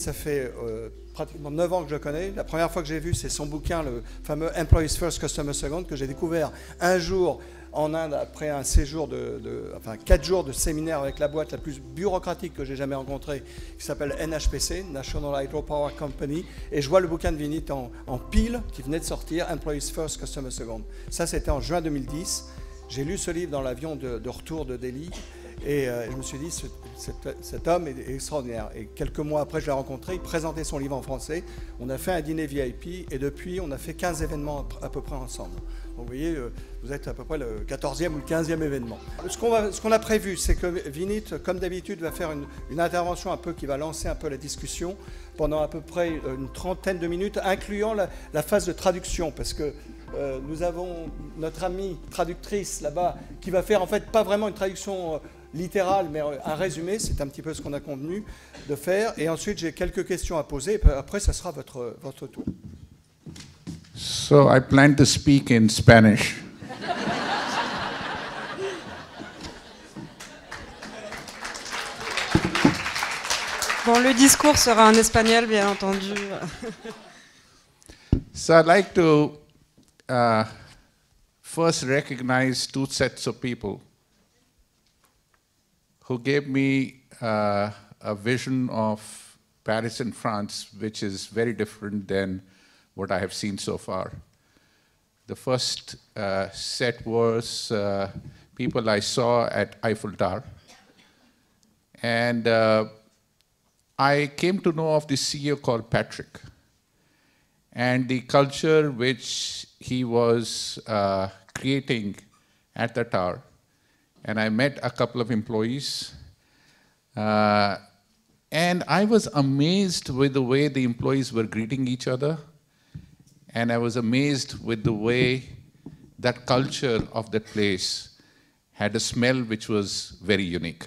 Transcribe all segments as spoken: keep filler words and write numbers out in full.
ça fait euh, pratiquement neuf ans que je le connais. La première fois que j'ai vu, c'est son bouquin, le fameux Employees First, Customer Second, que j'ai découvert un jour en Inde après un séjour de, de enfin quatre jours de séminaire avec la boîte la plus bureaucratique que j'ai jamais rencontrée, qui s'appelle N H P C, National Hydropower Company, et je vois le bouquin de Vinit en, en pile qui venait de sortir, Employees First, Customer Second. Ça, c'était en juin deux mille dix. J'ai lu ce livre dans l'avion de, de retour de Delhi. Et euh, je me suis dit, ce, cet, cet homme est, est extraordinaire. Et quelques mois après, je l'ai rencontré, il présentait son livre en français. On a fait un dîner V I P et depuis, on a fait quinze événements à peu près ensemble. Donc vous voyez, euh, vous êtes à peu près le quatorzième ou le quinzième événement. Ce qu'on va, ce qu'on a prévu, c'est que Vinit, comme d'habitude, va faire une, une intervention un peu qui va lancer un peu la discussion pendant à peu près une trentaine de minutes, incluant la, la phase de traduction, parce que euh, nous avons notre amie traductrice là-bas qui va faire en fait pas vraiment une traduction euh, littéral, mais un résumé, c'est un petit peu ce qu'on a convenu de faire. Et ensuite, j'ai quelques questions à poser. Et après, ça sera votre, votre tour. So I plan to speak in Spanish. Bon, le discours sera en espagnol, bien entendu. So I'd like to uh, first recognize two sets of people who gave me uh, a vision of Paris and France, which is very different than what I have seen so far. The first uh, set was uh, people I saw at Eiffel Tower. And uh, I came to know of this C E O called Patrick, and the culture which he was uh, creating at the tower. And I met a couple of employees, uh, and I was amazed with the way the employees were greeting each other, and I was amazed with the way that culture of that place had a smell which was very unique.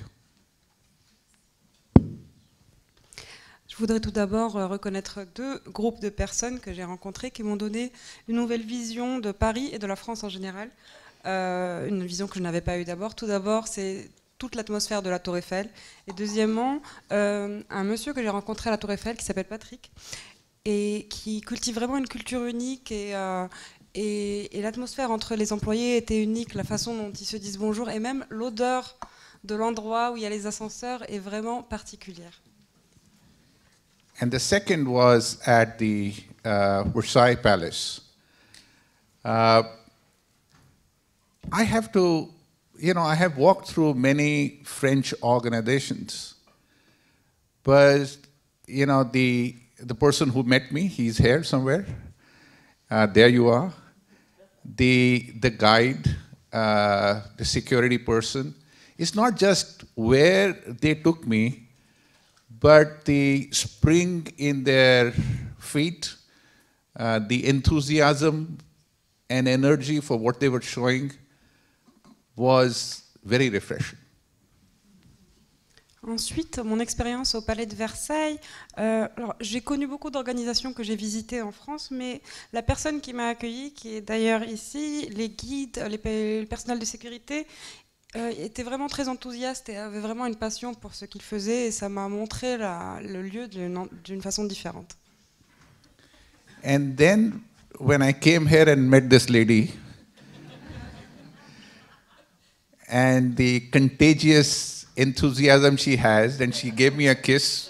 Je voudrais tout d'abord reconnaître deux groupes de personnes que j'ai rencontrées qui m'ont donné une nouvelle vision de Paris et de la France en général. Euh, une vision que je n'avais pas eue d'abord. Tout d'abord, c'est toute l'atmosphère de la Tour Eiffel. Et deuxièmement, euh, un monsieur que j'ai rencontré à la Tour Eiffel qui s'appelle Patrick et qui cultive vraiment une culture unique. Et, euh, et, et l'atmosphère entre les employés était unique, la façon dont ils se disent bonjour et même l'odeur de l'endroit où il y a les ascenseurs est vraiment particulière. And the second was at the uh, Versailles Palace. Uh, I have to, you know, I have walked through many French organizations, but, you know, the, the person who met me, he's here somewhere. Uh, there you are. The, the guide, uh, the security person, it's not just where they took me, but the spring in their feet, uh, the enthusiasm and energy for what they were showing was very refreshing. Ensuite, mon expérience au Palais de Versailles. Euh, j'ai connu beaucoup d'organisations que j'ai visitées en France, mais la personne qui m'a accueillie, qui est d'ailleurs ici, les guides, les, le personnel de sécurité, euh, était vraiment très enthousiaste et avait vraiment une passion pour ce qu'il faisait, et ça m'a montré la, le lieu d'une façon différente. And then, when I came here and met this lady, and the contagious enthusiasm she has, and she gave me a kiss,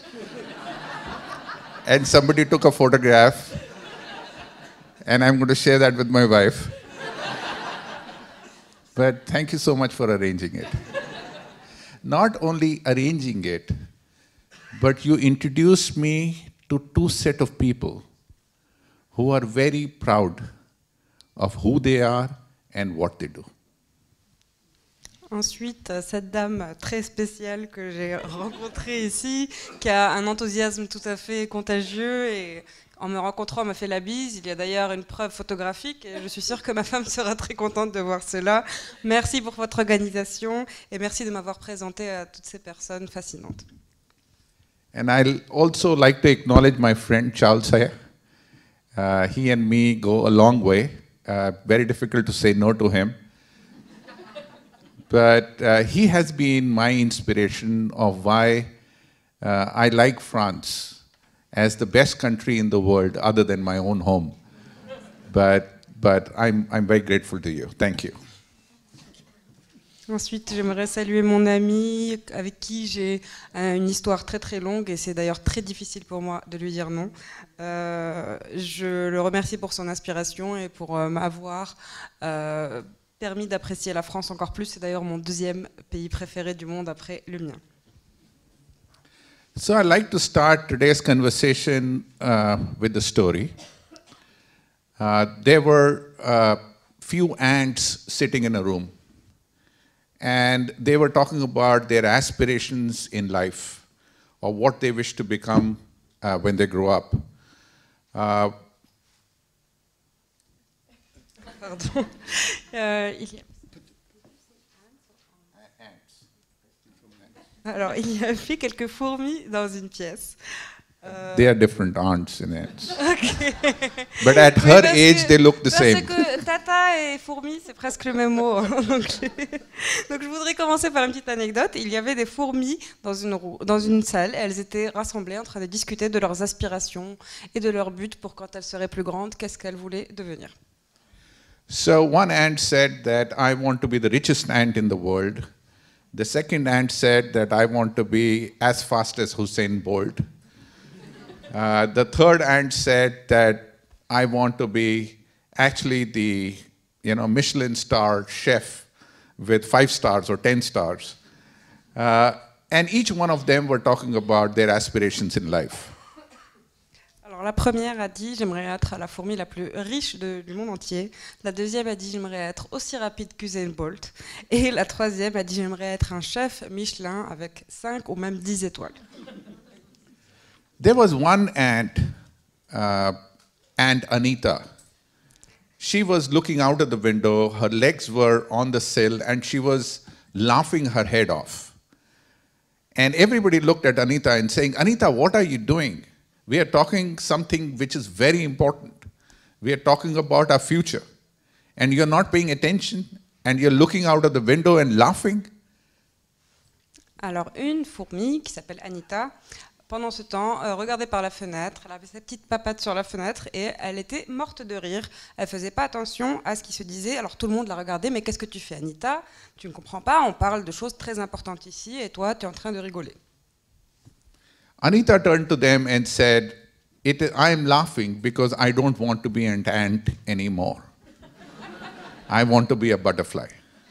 and somebody took a photograph, and I'm going to share that with my wife. But thank you so much for arranging it. Not only arranging it, but you introduced me to two set of people who are very proud of who they are and what they do. Ensuite, cette dame très spéciale que j'ai rencontrée ici, qui a un enthousiasme tout à fait contagieux, et en me rencontrant, elle m'a fait la bise. Il y a d'ailleurs une preuve photographique, et je suis sûre que ma femme sera très contente de voir cela. Merci pour votre organisation, et merci de m'avoir présenté à toutes ces personnes fascinantes. And I'd also like to acknowledge my friend Charles Sayer. Uh, he and me go a long way. Uh, very difficult to say no to him. But uh, he has been my inspiration of why uh, I like France as the best country in the world other than my own home. But, but I'm, I'm very grateful to you. Thank you. Ensuite, j'aimerais saluer mon ami avec qui j'ai une histoire très très longue et c'est d'ailleurs très difficile pour moi de lui dire non. Euh, je le remercie pour son inspiration et pour euh, m'avoir euh, permis d'apprécier la France encore plus. C'est d'ailleurs mon deuxième pays préféré du monde après le mien. So I'd like to start today's conversation uh, with a story. Uh, there were a few ants sitting in a room. And they were talking about their aspirations in life, or what they wish to become uh, when they grow up. Uh, Pardon. Euh, il y a... Alors, il y avait quelques fourmis dans une pièce. Euh... They are different ants and ants. Okay. But at her age, que, they look the parce same. Parce que tata et fourmi, c'est presque le même mot. Donc, donc je voudrais commencer par une petite anecdote. Il y avait des fourmis dans une, roue, dans une salle. Et elles étaient rassemblées en train de discuter de leurs aspirations et de leurs buts pour quand elles seraient plus grandes, qu'est-ce qu'elles voulaient devenir. So one ant said that I want to be the richest ant in the world. The second ant said that I want to be as fast as Usain Bolt. Uh, the third ant said that I want to be actually the, you know, Michelin star chef with five stars or ten stars. Uh, and each one of them were talking about their aspirations in life. Alors la première a dit j'aimerais être la fourmi la plus riche de, du monde entier. La deuxième a dit j'aimerais être aussi rapide qu'Usain Bolt. Et la troisième a dit j'aimerais être un chef Michelin avec cinq ou même dix étoiles. There was one ant, uh, Aunt Anita. She was looking out of the window, her legs were on the sill, and she was laughing her head off. And everybody looked at Anita and saying, Anita, what are you doing? We are talking something which is very important. We are talking about our future. And you're not paying attention, and you're looking out of the window and laughing? Alors une fourmi qui s'appelle Anita, pendant ce temps, euh, regardait par la fenêtre, elle avait sa petite papate sur la fenêtre et elle était morte de rire. Elle ne faisait pas attention à ce qui se disait, alors tout le monde la regardait, mais qu'est-ce que tu fais Anita? Tu ne comprends pas, on parle de choses très importantes ici et toi, tu es en train de rigoler. Anita turned to them and said, It, I am laughing because I don't want to be an ant anymore. I want to be a butterfly.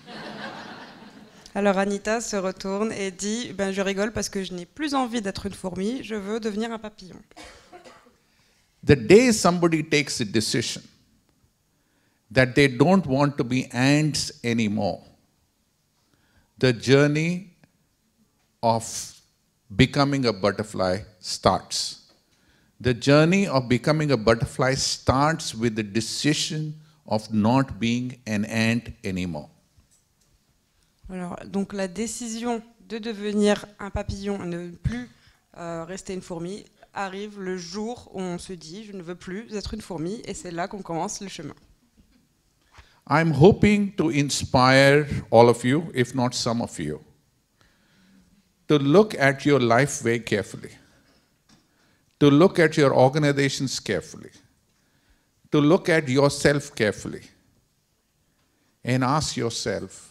Alors Anita se retourne et dit ben, « Je rigole parce que je n'ai plus envie d'être une fourmi, je veux devenir un papillon. » The day somebody takes a decision that they don't want to be ants anymore, the journey of becoming a butterfly starts. The journey of becoming a butterfly starts with the decision of not being an ant anymore. Alors, donc la décision de devenir un papillon et ne plus euh, rester une fourmi arrive le jour où on se dit « je ne veux plus être une fourmi » et c'est là qu'on commence le chemin. I'm hoping to inspire all of you, if not some of you, to look at your life very carefully, to look at your organizations carefully, to look at yourself carefully, and ask yourself,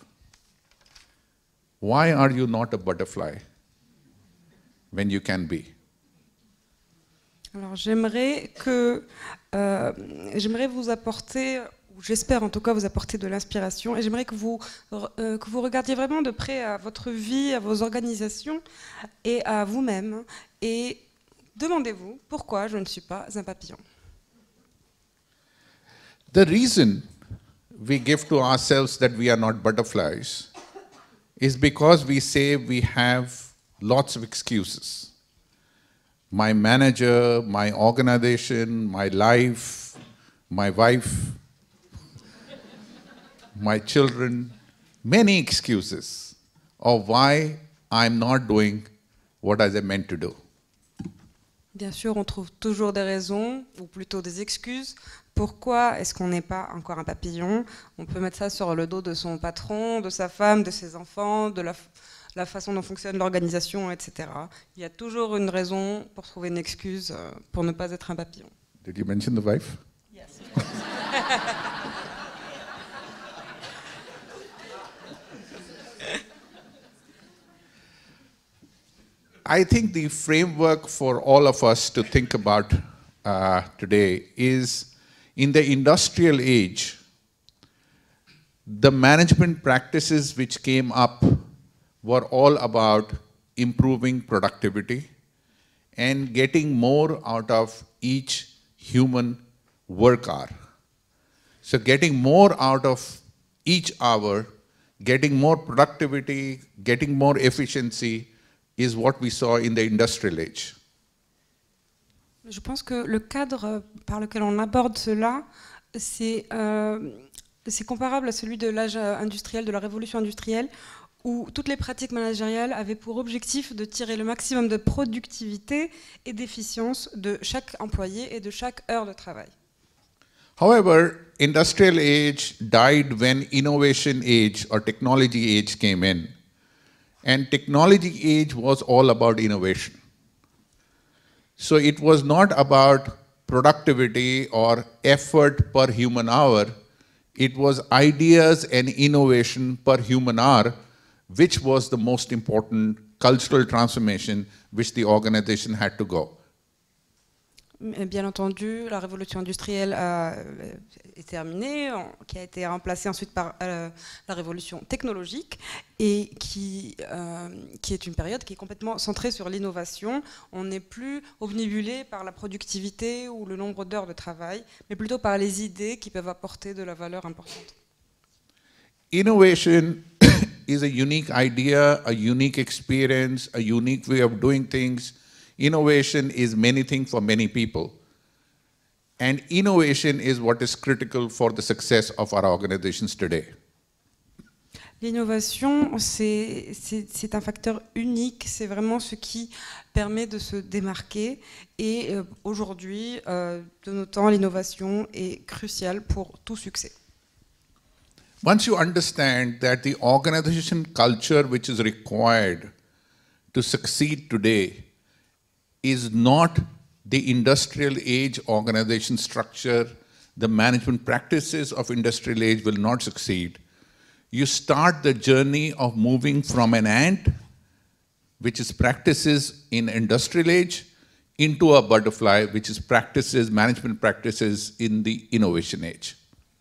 why are you not a butterfly when you can be? Alors j'aimerais que euh, j'aimerais vous apporter, ou j'espère en tout cas vous apporter de l'inspiration, et j'aimerais que vous euh, que vous regardiez vraiment de près à votre vie, à vos organisations et à vous-même, et demandez-vous pourquoi je ne suis pas un papillon. The reason we give to ourselves that we are not butterflies is because we say we have lots of excuses. My manager, my organization, my life, my wife, my children, many excuses of why I'm not doing what I am meant to do. Bien sûr, on trouve toujours des raisons, ou plutôt des excuses. Pourquoi est-ce qu'on n'est pas encore un papillon? On peut mettre ça sur le dos de son patron, de sa femme, de ses enfants, de la, la façon dont fonctionne l'organisation, et cetera. Il y a toujours une raison pour trouver une excuse euh, pour ne pas être un papillon. Did you mention the wife? Yes, of course. I think the framework for all of us to think about uh, today is, in the industrial age, the management practices which came up were all about improving productivity and getting more out of each human work hour. So getting more out of each hour, getting more productivity, getting more efficiency, is what we saw in the industrial age. Je pense que le cadre par lequel on aborde cela, c'est euh, c'est comparable à celui de l'âge industriel, de la révolution industrielle, où toutes les pratiques managériales avaient pour objectif de tirer le maximum de productivité et d'efficience de chaque employé et de chaque heure de travail. However, industrial age died when innovation age or technology age came in. And technology age was all about innovation. So it was not about productivity or effort per human hour. It was ideas and innovation per human hour, which was the most important cultural transformation which the organization had to go. Bien entendu, la révolution industrielle a, est terminée, qui a été remplacée ensuite par euh, la révolution technologique, et qui, euh, qui est une période qui est complètement centrée sur l'innovation. On n'est plus obnubilé par la productivité ou le nombre d'heures de travail, mais plutôt par les idées qui peuvent apporter de la valeur importante. Innovation is a unique idea, a unique experience, a unique way of doing things. Innovation is many things for many people. And innovation is what is critical for the success of our organizations today. L'innovation, c'est un facteur unique, c'est vraiment ce qui permet de se démarquer. Et euh, aujourd'hui, euh, de nos temps, l'innovation est cruciale pour tout succès. Once you understand that the organization culture which is required to succeed today is not the industrial age organization structure, the management practices of industrial age will not succeed. You start the journey of moving from an ant, which is practices in industrial age, into a butterfly, which is practices, management practices in the innovation age.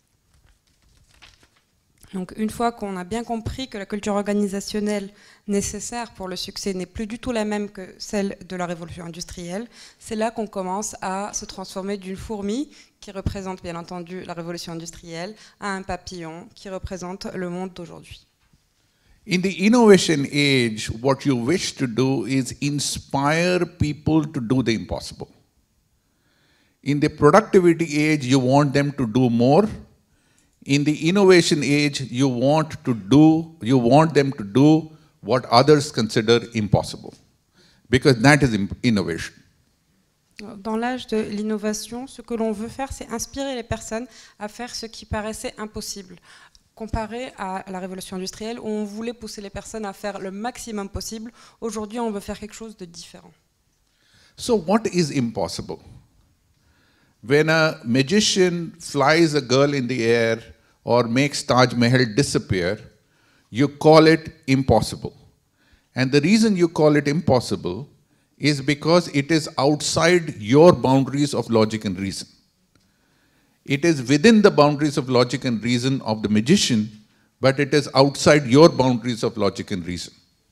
Donc une fois qu'on a bien compris que la culture organisationnelle nécessaire pour le succès n'est plus du tout la même que celle de la révolution industrielle, c'est là qu'on commence à se transformer d'une fourmi, qui représente bien entendu la révolution industrielle, à un papillon qui représente le monde d'aujourd'hui. In the innovation age, what you wish to do is inspire people to do the impossible. In the productivity age, you want them to do more. In the innovation age, you want to do, you want them to do what others consider impossible, because that is innovation. Dans l'âge de l'innovation, ce que l'on veut faire, c'est inspirer les personnes à faire ce qui paraissait impossible. Comparé à la révolution industrielle, où on voulait pousser les personnes à faire le maximum possible, aujourd'hui, on veut faire quelque chose de différent. So what is impossible? When a magician flies a girl in the air or makes Taj Mahal disappear, you call it impossible. And the reason you call it impossible is because it is outside your boundaries of logic and reason. It is within the boundaries of logic and reason of the magician, but it is outside your boundaries of logic and reason.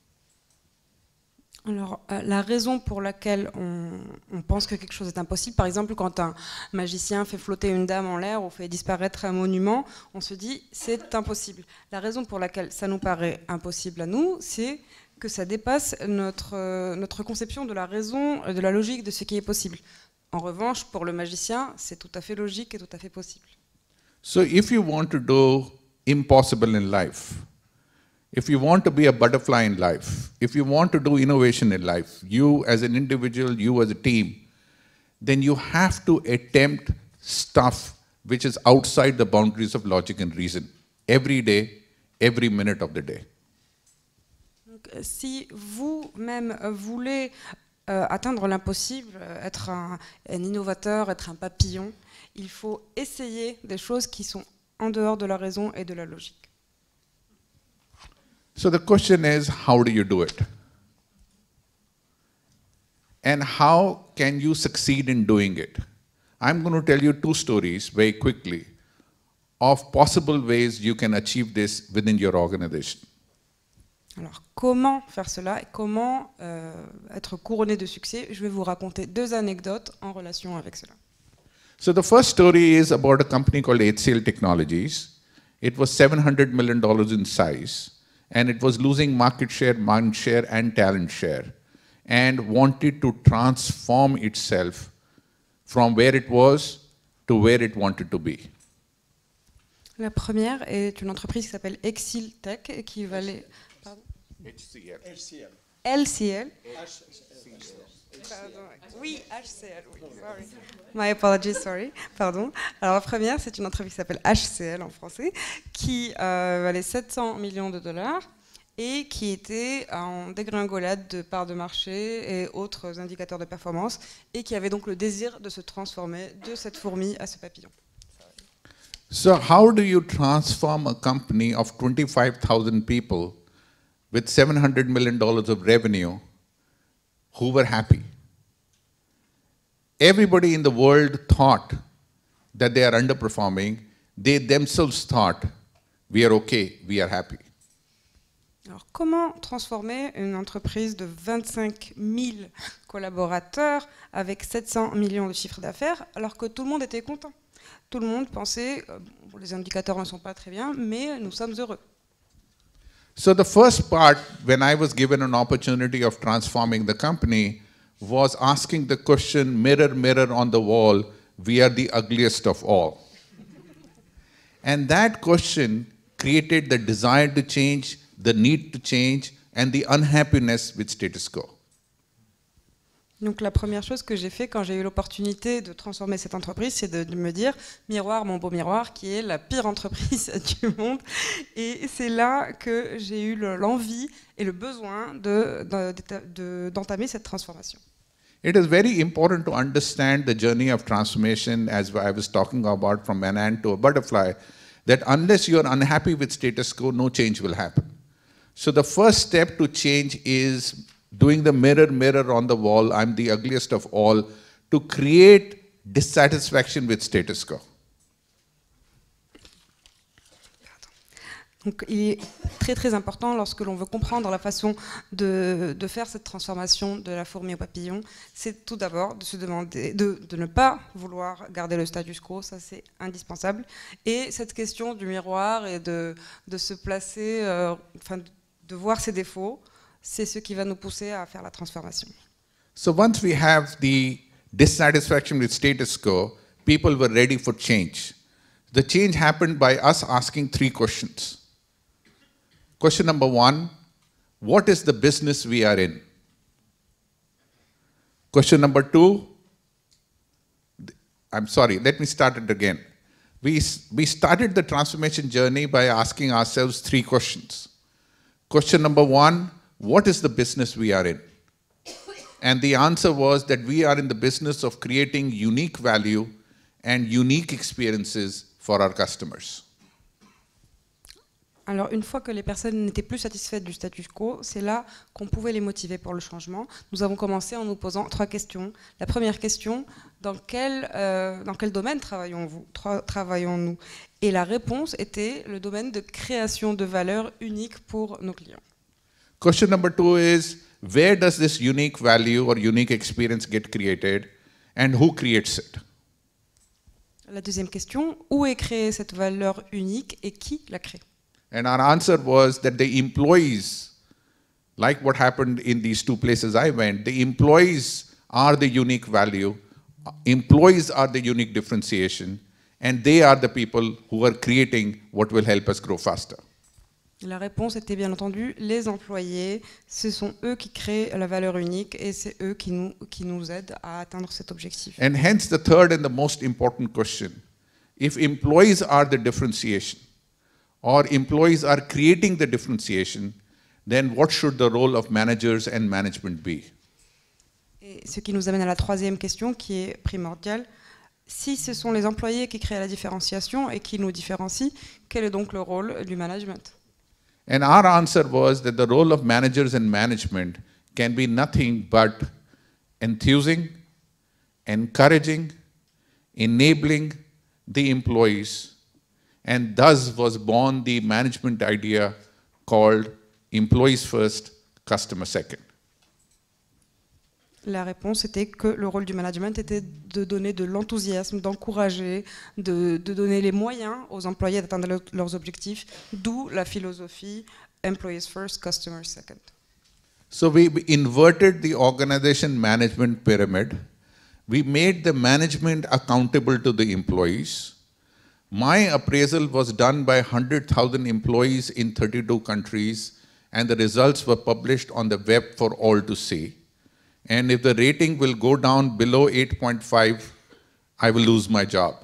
Alors, euh, la raison pour laquelle on, on pense que quelque chose est impossible, par exemple, quand un magicien fait flotter une dame en l'air ou fait disparaître un monument, on se dit c'est impossible. La raison pour laquelle ça nous paraît impossible à nous, c'est que ça dépasse notre, euh, notre conception de la raison, de la logique de ce qui est possible. En revanche, pour le magicien, c'est tout à fait logique et tout à fait possible. So if you want to do impossible in life, if you want to be a butterfly in life, if you want to do innovation in life, you as an individual, you as a team, then you have to attempt stuff which is outside the boundaries of logic and reason every day, every minute of the day. Donc, si vous-même voulez euh, atteindre l'impossible, être un, un innovateur, être un papillon, il faut essayer des choses qui sont en dehors de la raison et de la logique. So the question is, how do you do it? And how can you succeed in doing it? I'm going to tell you two stories very quickly of possible ways you can achieve this within your organization. Alors, comment faire cela et comment euh, être couronné de succès? Je vais vous raconter deux anecdotes en relation avec cela. So the first story is about a company called H C L Technologies. It was seven hundred million dollars in size, and it was losing market share, mind share, and talent share, and wanted to transform itself from where it was to where it wanted to be. La première est une entreprise qui s'appelle Exil Tech, qui valait... Pardon? H C L. L C L. L C L. Pardon. Oui, H C L, oui, sorry. My apologies, sorry. Pardon. Alors la première, c'est une entreprise qui s'appelle H C L en français, qui euh, valait sept cents millions de dollars et qui était en dégringolade de parts de marché et autres indicateurs de performance, et qui avait donc le désir de se transformer de cette fourmi à ce papillon. So how do you transform a company of twenty-five thousand people with seven hundred million dollars of revenue who were happy? Everybody in the world thought that they are underperforming. They themselves thought, we are okay, we are happy. Alors, comment transformer une entreprise de vingt-cinq mille collaborateurs avec sept cents millions de chiffre d'affaires alors que tout le monde était content? Tout le monde pensait, euh, bon, les indicateurs ne sont pas très bien, mais nous sommes heureux. So the first part, when I was given an opportunity of transforming the company, was asking the question, mirror, mirror on the wall, we are the ugliest of all. And that question created the desire to change, the need to change, and the unhappiness with status quo. Donc la première chose que j'ai fait quand j'ai eu l'opportunité de transformer cette entreprise, c'est de, de me dire, miroir, mon beau miroir, qui est la pire entreprise du monde. Et c'est là que j'ai eu l'envie et le besoin de, de, de, d'entamer cette transformation. It is very important to understand the journey of transformation, as I was talking about from an ant to a butterfly, that unless you are unhappy with status quo, no change will happen. So the first step to change is doing the mirror, mirror on the wall, I'm the ugliest of all, to create dissatisfaction with status quo. Donc, il est très très important lorsque l'on veut comprendre la façon de, de faire cette transformation de la fourmi au papillon, c'est tout d'abord de se demander, de, de ne pas vouloir garder le status quo, ça c'est indispensable. Et cette question du miroir et de, de se placer, euh, enfin de voir ses défauts, c'est ce qui va nous pousser à faire la transformation. So once we have the dissatisfaction with status quo, people were ready for change. The change happened by us asking three questions. Question number one, what is the business we are in? Question number two, I'm sorry, let me start it again. We, we started the transformation journey by asking ourselves three questions. Question number one, what is the business we are in? And the answer was that we are in the business of creating unique value and unique experiences for our customers. Alors, une fois que les personnes n'étaient plus satisfaites du status quo, c'est là qu'on pouvait les motiver pour le changement. Nous avons commencé en nous posant trois questions. La première question, dans quel, euh, dans quel domaine travaillons-nous travaillons-nous Et la réponse était le domaine de création de valeur unique pour nos clients. Question number two is, where does this unique value or unique experience get created, and who creates it? La deuxième question, où est créée cette valeur unique et qui la crée? And our answer was that the employees, like what happened in these two places I went, the employees are the unique value, employees are the unique differentiation, and they are the people who are creating what will help us grow faster. La réponse était bien entendu les employés, ce sont eux qui créent la valeur unique et c'est eux qui nous, qui nous aident à atteindre cet objectif. And hence the third and the most important question, if employees are the differentiation, or employees are creating the differentiation, then what should the role of managers and management be? Et ce qui nous amène à la troisième question qui est primordiale. Si ce sont les employés qui créent la différenciation et qui nous différencient, quel est donc le rôle du management? And our answer was that the role of managers and management can be nothing but enthusing, encouraging, enabling the employees, and thus was born the management idea called employees first, customer second. La réponse était que le rôle du management était de donner de l'enthousiasme, d'encourager, de, de donner les moyens aux employés d'atteindre le, leurs objectifs, d'où la philosophie Employees First, Customer Second. So we inverted the organization management pyramid. We made the management accountable to the employees. My appraisal was done by one hundred thousand employees in thirty-two countries, and the results were published on the web for all to see. And if the rating will go down below eight point five, I will lose my job.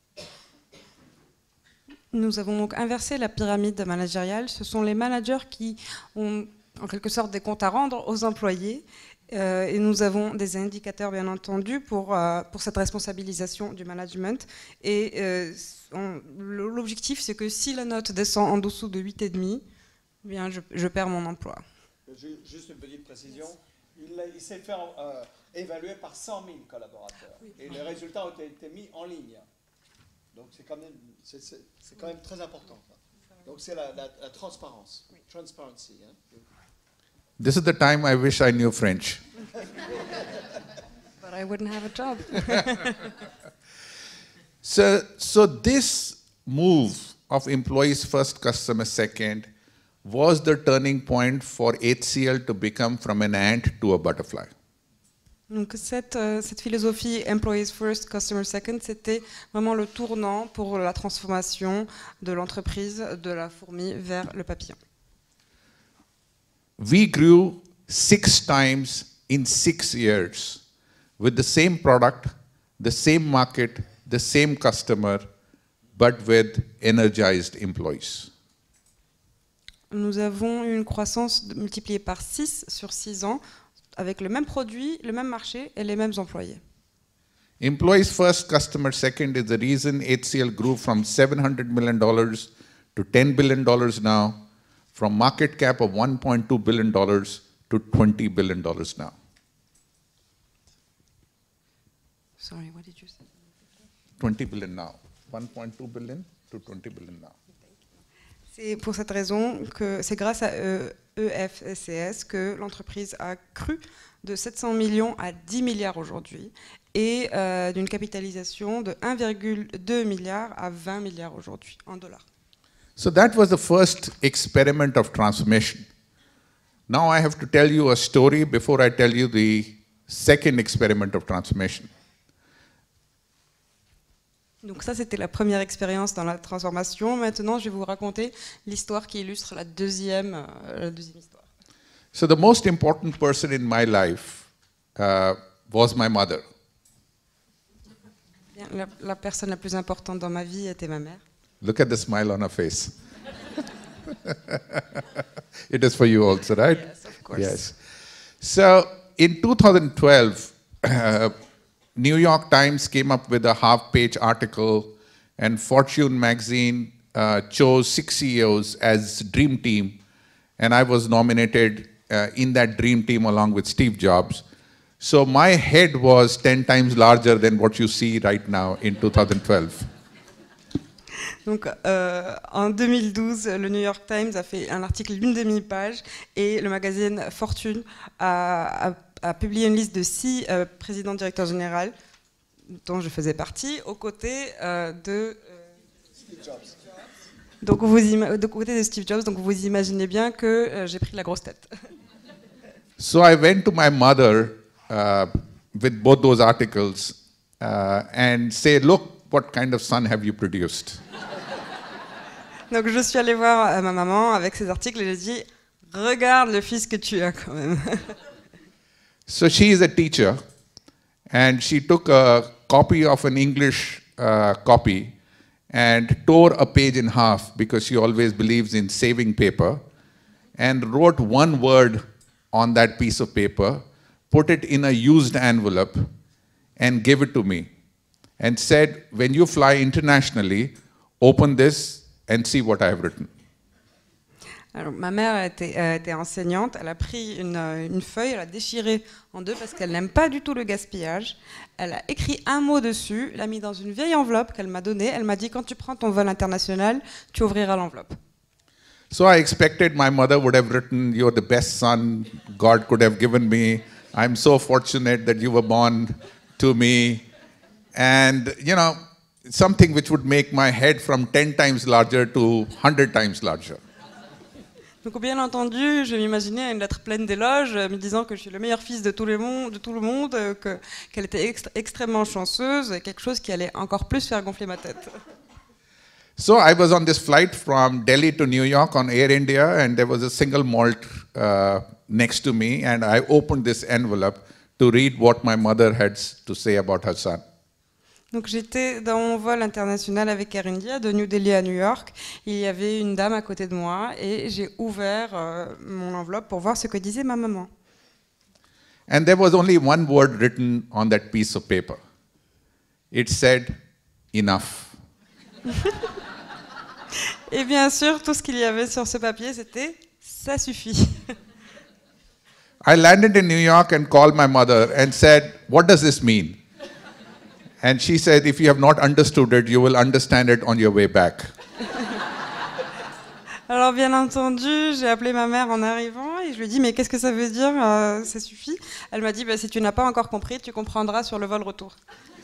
Nous avons donc inversé la pyramide managériale. Ce sont les managers qui ont en quelque sorte des comptes à rendre aux employés. Euh, et nous avons des indicateurs, bien entendu, pour, euh, pour cette responsabilisation du management. Et euh, l'objectif, c'est que si la note descend en dessous de huit virgule cinq, eh bien, je, je perds mon emploi. Juste une petite précision. Il, il s'est fait euh, évaluer par cent mille collaborateurs. Oui. Et les résultats ont été mis en ligne. Donc c'est quand même, c'est, c'est, c'est quand même très important. Donc c'est la, la, la transparence. Oui. Transparency. Hein. This is the time I wish I knew French. But I wouldn't have a job. so, so this move of employees first, customer second was the turning point for H C L to become from an ant to a butterfly. Donc cette, euh, cette philosophie Employees First, Customer Second, c'était vraiment le tournant pour la transformation de l'entreprise de la fourmi vers le papillon. We grew six times in six years with the same product, the same market, the same customer, but with energized employees. Nous avons eu une croissance multipliée par six sur six ans, avec le même produit, le même marché et les mêmes employés. Employees first, customer second is the reason H C L grew from seven hundred million dollars to ten billion dollars now, from market cap of one point two billion dollars to twenty billion dollars now. Sorry, what did you say? twenty billion now. one point two billion to twenty billion now. C'est pour cette raison que c'est grâce à E F C S que l'entreprise a cru de sept cents millions à dix milliards aujourd'hui et euh, d'une capitalisation de un virgule deux milliard à vingt milliards aujourd'hui en dollars. So that was the first experiment of transformation. Now I have to tell you a story before I tell you the second experiment of transformation. Donc ça, c'était la première expérience dans la transformation. Maintenant, je vais vous raconter l'histoire qui illustre la deuxième, euh, la deuxième histoire. So the most important person in my life uh, was my mother. Bien, la, la personne la plus importante dans ma vie était ma mère. Look at the smile on her face. It is for you also, right? Yes, of course. Yes. So in two thousand twelve, uh, New York Times came up with a half-page article, and Fortune magazine uh, chose six C E Os as dream team, and I was nominated uh, in that dream team along with Steve Jobs. So my head was ten times larger than what you see right now in two thousand twelve. Donc, euh, en deux mille douze, le New York Times a fait un article d'une demi-page et le magazine Fortune a, a, a publié une liste de six euh, présidents directeurs généraux dont je faisais partie, aux côtés euh, de euh, Steve Jobs. Donc, vous de côté de Steve Jobs. Donc, vous imaginez bien que euh, j'ai pris la grosse tête. So I went to my mother uh, with both those articles uh, and say, look, what kind of son have you produced? Donc je suis allée voir ma maman avec ces articles et j'ai dit « Regarde le fils que tu as quand même ». So she is a teacher and she took a copy of an English uh, copy and tore a page in half because she always believes in saving paper. and wrote one word on that piece of paper, put it in a used envelope, and gave it to me, and said, when you fly internationally, open this and see what I have written. Alors, ma mère était, euh, était enseignante, elle a pris une, une feuille, elle a déchiré en deux parce qu'elle n'aime pas du tout le gaspillage. Elle a écrit un mot dessus, l'a mis dans une vieille enveloppe qu'elle m'a donnée. Elle m'a dit, quand tu prends ton vol international, tu ouvriras l'enveloppe. So I expected my mother would have written, you're the best son God could have given me. I'm so fortunate that you were born to me. And, you know, something which would make my head from ten times larger to one hundred times larger. Donc bien entendu, je m'imaginais une lettre pleine d'éloges, me disant que je suis le meilleur fils de tout le monde, de tout le monde, que, qu'elle était extra, extrêmement chanceuse, quelque chose qui allait encore plus faire gonfler ma tête. So I was on this flight from Delhi to New York on Air India, and there was a single malt uh, next to me, and I opened this envelope to read what my mother had to say about her son. Donc j'étais dans mon vol international avec Air India de New Delhi à New York. Il y avait une dame à côté de moi et j'ai ouvert euh, mon enveloppe pour voir ce que disait ma maman. And there was only one word written on that piece of paper. It said, enough. Et bien sûr, tout ce qu'il y avait sur ce papier, c'était « ça suffit ». I landed in New York and called my mother and said, what does this mean? And she said, if you have not understood it, you will understand it on your way back. Alors bien entendu, j'ai appelé ma mère en arrivant et je lui ai dit, mais qu'est-ce que ça veut dire, euh, ça suffit? Elle m'a dit, bah, si tu n'as pas encore compris, tu comprendras sur le vol retour.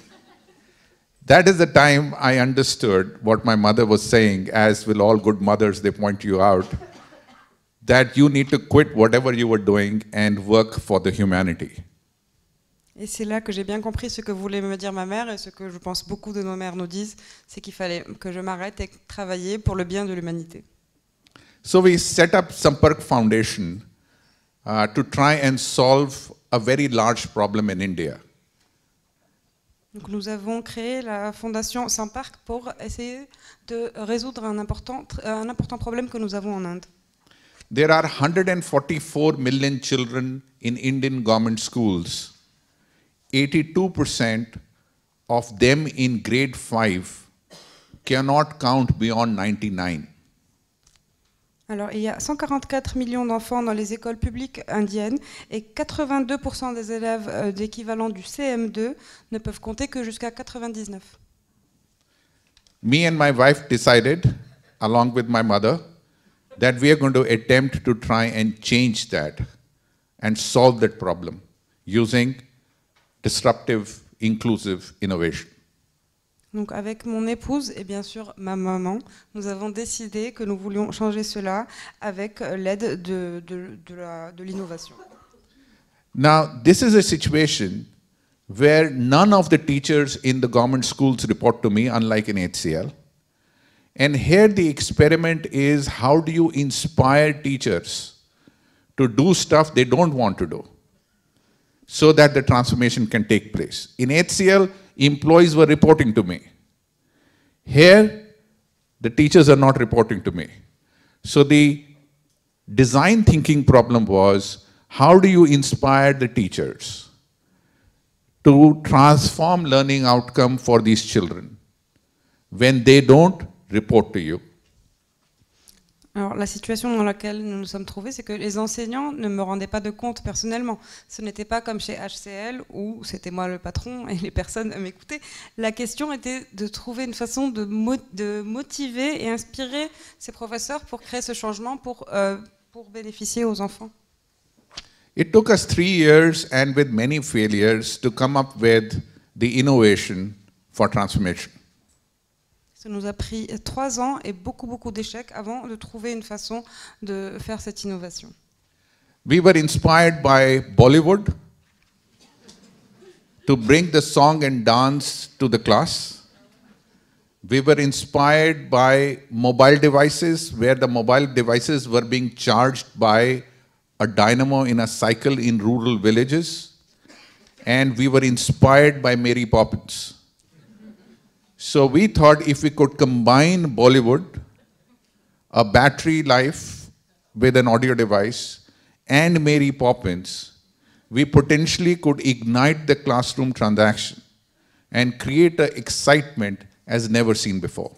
That is the time I understood what my mother was saying, as will all good mothers, they point you out, that you need to quit whatever you were doing and work for the humanity. Et c'est là que j'ai bien compris ce que voulait me dire ma mère et ce que je pense beaucoup de nos mères nous disent, c'est qu'il fallait que je m'arrête et travailler pour le bien de l'humanité. So we set up Sampark Foundation uh, to try and solve a very large problem in India. Donc nous avons créé la fondation Sampark pour essayer de résoudre un important, un important problème que nous avons en Inde. There are one hundred forty-four million children in Indian government schools. eighty-two percent of them in grade five cannot count beyond ninety-nine. Alors, il y a cent quarante-quatre millions d'enfants dans les écoles publiques indiennes et quatre-vingt-deux pour cent des élèves d'équivalent du C M deux ne peuvent compter que jusqu'à quatre-vingt-dix-neuf. Me and my wife decided, along with my mother, that we are going to attempt to try and change that and solve that problem using disruptive, inclusive innovation. Donc avec mon épouse et bien sûr ma maman, nous avons décidé que nous voulions changer cela avec l'aide de, de, de, la, de l'innovation. Now, this is a situation where none of the teachers in the government schools report to me, unlike in H C L. And here the experiment is, how do you inspire teachers to do stuff they don't want to do, so that the transformation can take place? In H C L, employees were reporting to me. Here, the teachers are not reporting to me. So the design thinking problem was, how do you inspire the teachers to transform learning outcome for these children when they don't report to you? Alors, la situation dans laquelle nous nous sommes trouvés, c'est que les enseignants ne me rendaient pas de compte personnellement. Ce n'était pas comme chez H C L où c'était moi le patron et les personnes m'écoutaient. La question était de trouver une façon de, mo de motiver et inspirer ces professeurs pour créer ce changement pour, euh, pour bénéficier aux enfants. It took us three years and with many failures to come up with the innovation for transformation. Ça nous a pris trois ans et beaucoup, beaucoup d'échecs avant de trouver une façon de faire cette innovation. We were inspired by Bollywood to bring the song and dance to the class. We were inspired by mobile devices, where the mobile devices were being charged by a dynamo in a cycle in rural villages. And we were inspired by Mary Poppins. So we thought if we could combine Bollywood, a battery life with an audio device and Mary Poppins, we potentially could ignite the classroom transaction and create an excitement as never seen before.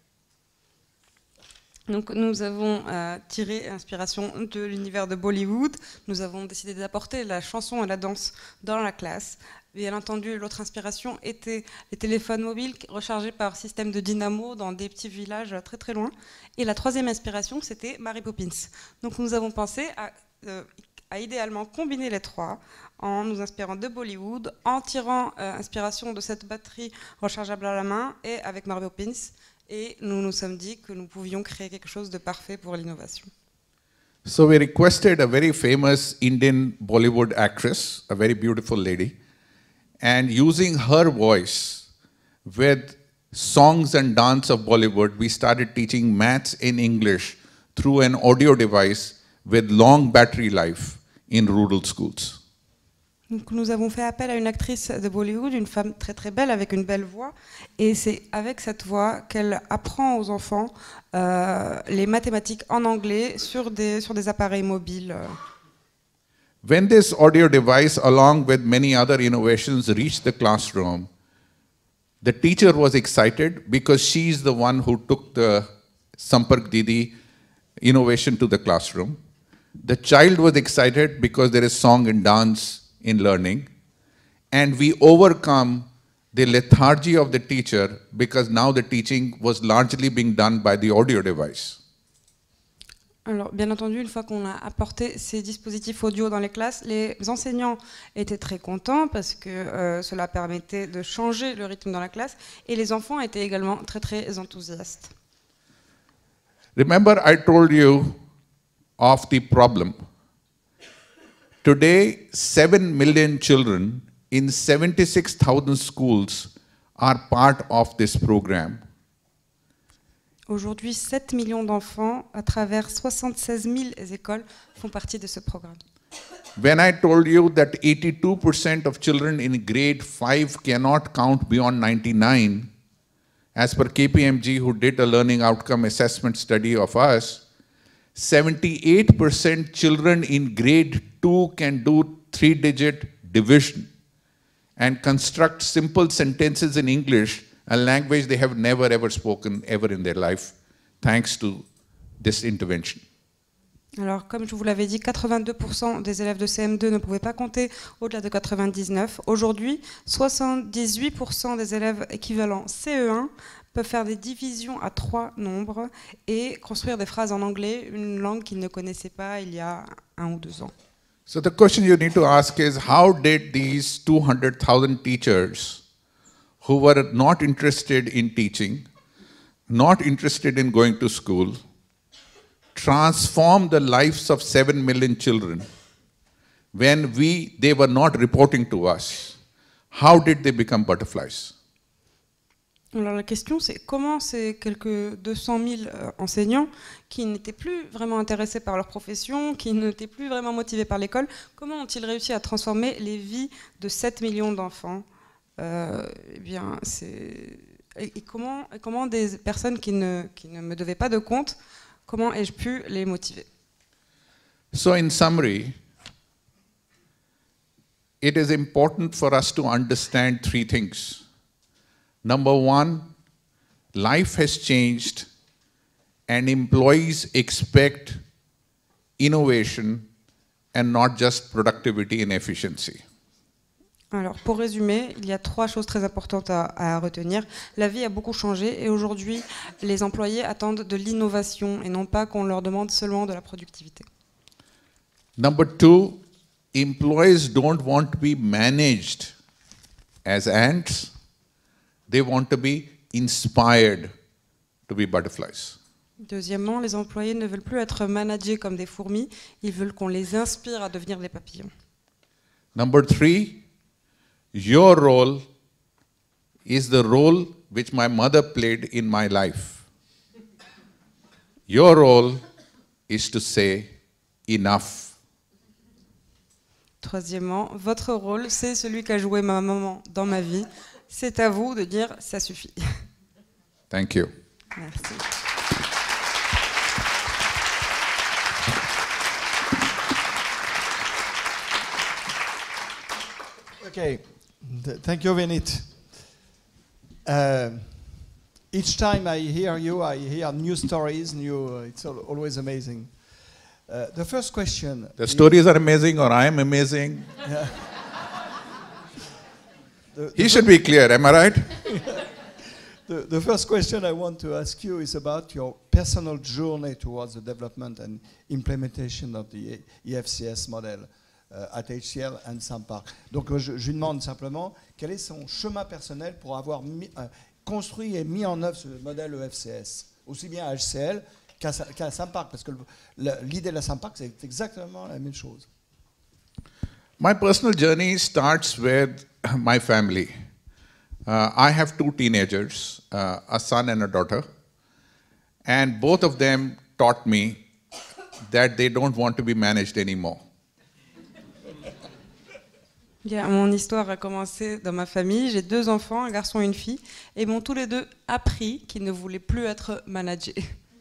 Donc nous avons euh, tiré inspiration de l'univers de Bollywood. Nous avons décidé d'apporter la chanson et la danse dans la classe. Bien entendu, l'autre inspiration était les téléphones mobiles rechargés par système de dynamo dans des petits villages très très loin. Et la troisième inspiration, c'était Mary Poppins. Donc nous avons pensé à, euh, à idéalement combiner les trois en nous inspirant de Bollywood, en tirant euh, inspiration de cette batterie rechargeable à la main et avec Mary Poppins. Et nous nous sommes dit que nous pouvions créer quelque chose de parfait pour l'innovation. So we requested a very famous Indian Bollywood actress, a very beautiful lady, and using her voice with songs and dance of Bollywood, we started teaching maths in English through an audio device with long battery life in rural schools. Donc nous avons fait appel à une actrice de Bollywood, une femme très très belle avec une belle voix, et c'est avec cette voix qu'elle apprend aux enfants euh, les mathématiques en anglais sur des, sur des appareils mobiles. When this audio device, along with many other innovations, reached the classroom, the teacher was excited because she's the one who took the Sampark Didi innovation to the classroom. The child was excited because there is song and dance in learning, and we overcome the lethargy of the teacher because now the teaching was largely being done by the audio device. Alors, bien entendu, une fois qu'on a apporté ces dispositifs audio dans les classes, les enseignants étaient très contents parce que euh, cela permettait de changer le rythme dans la classe, et les enfants étaient également très très enthousiastes. Remember, I told you of the problem. Today, seven million children in seventy-six thousand schools are part of this program. Aujourd'hui, sept millions d'enfants à travers soixante-seize mille écoles font partie de ce programme. When I told you that eighty-two percent of children in grade five cannot count beyond ninety-nine, as per K P M G, who did a learning outcome assessment study of us, seventy-eight percent children in grade two can do three-digit division and construct simple sentences in English, a language they have never ever spoken ever in their life, thanks to this intervention. Alors, comme je vous l'avais dit, quatre-vingt-deux pour cent des élèves de C M deux ne pouvaient pas compter au-delà de quatre-vingt-dix-neuf. Aujourd'hui, soixante-dix-huit pour cent des élèves équivalents C E un peuvent faire des divisions à trois nombres et construire des phrases en anglais, une langue qu'ils ne connaissaient pas il y a un ou deux ans. So the question you need to ask is, how did these two hundred thousand teachers who were not interested in teaching, not interested in going to school, transform the lives of seven million children when we, they were not reporting to us? How did they become butterflies? Alors la question, c'est comment ces quelques deux cent mille enseignants qui n'étaient plus vraiment intéressés par leur profession, qui n'étaient plus vraiment motivés par l'école, comment ont-ils réussi à transformer les vies de sept millions d'enfants? euh, Eh bien, c'est et, et comment, et comment des personnes qui ne, qui ne me devaient pas de compte, comment ai-je pu les motiver? So in summary, it is important for us to understand three things. Number one, life has changed and employees expect innovation and not just productivity and efficiency. Alors, pour résumer, il y a trois choses très importantes à, à retenir. La vie a beaucoup changé et aujourd'hui, les employés attendent de l'innovation et non pas qu'on leur demande seulement de la productivité. Number two, employees don't want to be managed as ants. They want to be inspired to be butterflies. Deuxièmement, les employés ne veulent plus être managés comme des fourmis, ils veulent qu'on les inspire à devenir des papillons. Number three, your role is the role which my mother played in my life. Your role is to say enough. Troisièmement, votre rôle, c'est celui qu'a joué ma maman dans ma vie. C'est à vous de dire « ça suffit ». Thank you. Merci. Okay, Th- thank you, Vinit. Uh, each time I hear you, I hear new stories, new. Uh, it's al- always amazing. Uh, the first question. The is- stories are amazing, or I am amazing. the, He the should be clear, am I right? The, the first question I want to ask you is about your personal journey towards the development and implementation of the E F C S model uh, at H C L and Sampark. Donc je, je lui demande simplement quel est son chemin personnel pour avoir mis, euh, construit et mis en œuvre ce modèle E F C S, aussi bien à H C L qu'à, qu'à Sampark, parce que le, l'idée de la Sampark, c'est exactement la même chose. My personal journey starts with my family. Uh, I have two teenagers, uh, a son and a daughter, and both of them taught me that they don't want to be managed anymore. Bien, mon histoire a commencé dans ma famille. J'ai deux enfants, un garçon et une fille, et ils m'ont tous les deux appris qu'ils ne voulaient plus être managés.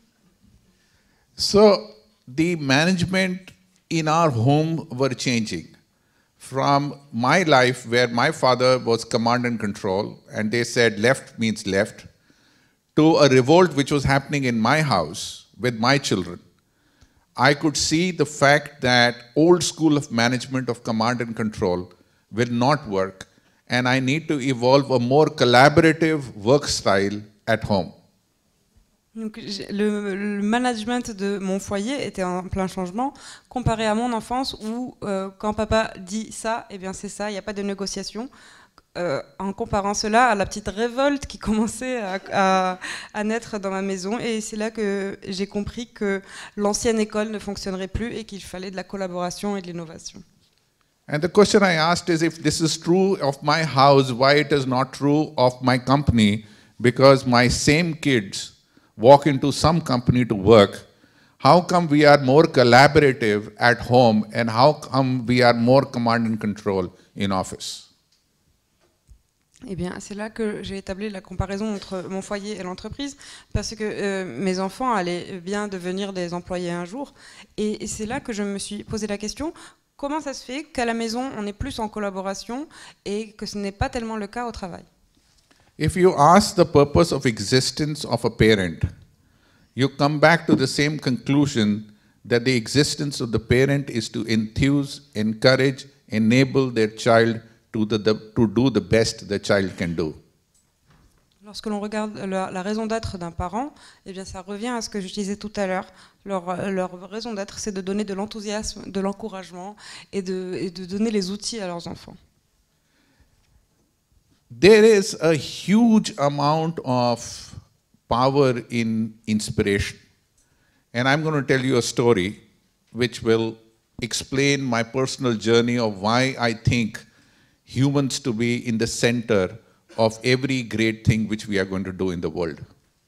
So the management in our home were changing. From my life, where my father was command and control, and they said left means left, to a revolt which was happening in my house with my children. I could see the fact that old school of management of command and control will not work, and I need to evolve a more collaborative work style at home. Donc, le, le management de mon foyer était en plein changement comparé à mon enfance où euh, quand papa dit ça, eh bien c'est ça, il n'y a pas de négociation. Euh, en comparant cela à la petite révolte qui commençait à, à, à naître dans ma maison, et c'est là que j'ai compris que l'ancienne école ne fonctionnerait plus et qu'il fallait de la collaboration et de l'innovation. And the question I asked is, if this is true of my house, why it is not true of my company? Because my same kids walk into some company to work. How come we are more collaborative at home, and how come we are more command and control in office? Eh bien, c'est là que j'ai établi la comparaison entre mon foyer et l'entreprise, parce que euh, mes enfants allaient bien devenir des employés un jour, et, et c'est là que je me suis posé la question, comment ça se fait qu'à la maison, on est plus en collaboration et que ce n'est pas tellement le cas au travail? If you ask the purpose of existence of a parent, you come back to the same conclusion that the existence of the parent is to enthuse, encourage, enable their child to, the, the, to do the best the child can do. Lorsque l'on regarde la, la raison d'être d'un parent, eh bien ça revient à ce que j'utilisais tout à l'heure. Leur, leur raison d'être, c'est de donner de l'enthousiasme, de l'encouragement et de, et de donner les outils à leurs enfants. There is a huge amount of power in inspiration. And I'm going to tell you a story which will explain my personal journey of why I think humans to be in the center of every great thing which we are going to do in the world.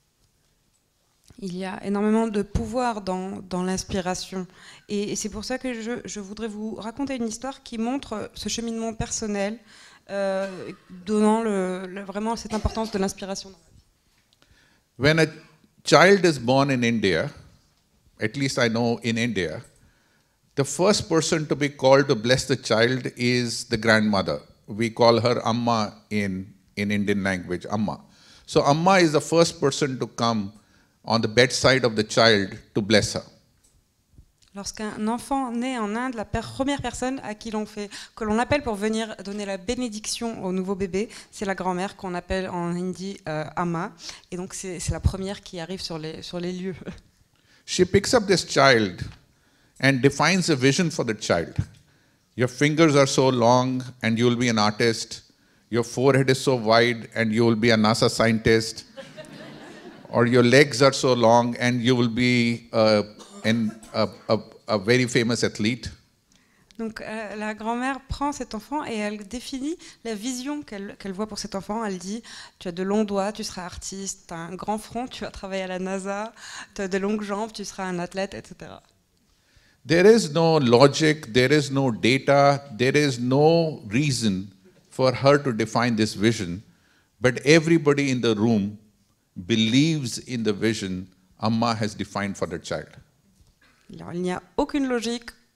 Il y a énormément de pouvoir dans, dans l'inspiration. Et, et c'est pour ça que je, je voudrais vous raconter une histoire qui montre ce cheminement personnel, euh, donnant le, le, vraiment cette importance de l'inspiration. When a child is born in India, at least I know in India, the first person to be called to bless the child is the grandmother. We call her Amma in, in Indian language, Amma. So Amma is the first person to come on the bedside of the child to bless her. Lorsqu'un enfant naît en Inde, la première personne à qui l'on fait, que l'on appelle pour venir donner la bénédiction au nouveau bébé, c'est la grand-mère qu'on appelle en hindi euh, Amma. Et donc c'est, c'est la première qui arrive sur les, sur les lieux. She picks up this child and defines a vision for the child. Your fingers are so long and you will be an artist. Your forehead is so wide and you will be a NASA scientist. Or your legs are so long and you will be uh, an, a, a, a very famous athlete. Donc euh, la grand-mère prend cet enfant et elle définit la vision qu'elle, qu'elle voit pour cet enfant. Elle dit, tu as de longs doigts, tu seras artiste, tu as un grand front, tu vas travailler à la NASA, tu as de longues jambes, tu seras un athlète, et cetera. There is no logic, there is no data, there is no reason for her to define this vision, but everybody in the room believes in the vision Amma has defined for the child. Alors, il n'y a aucune logique,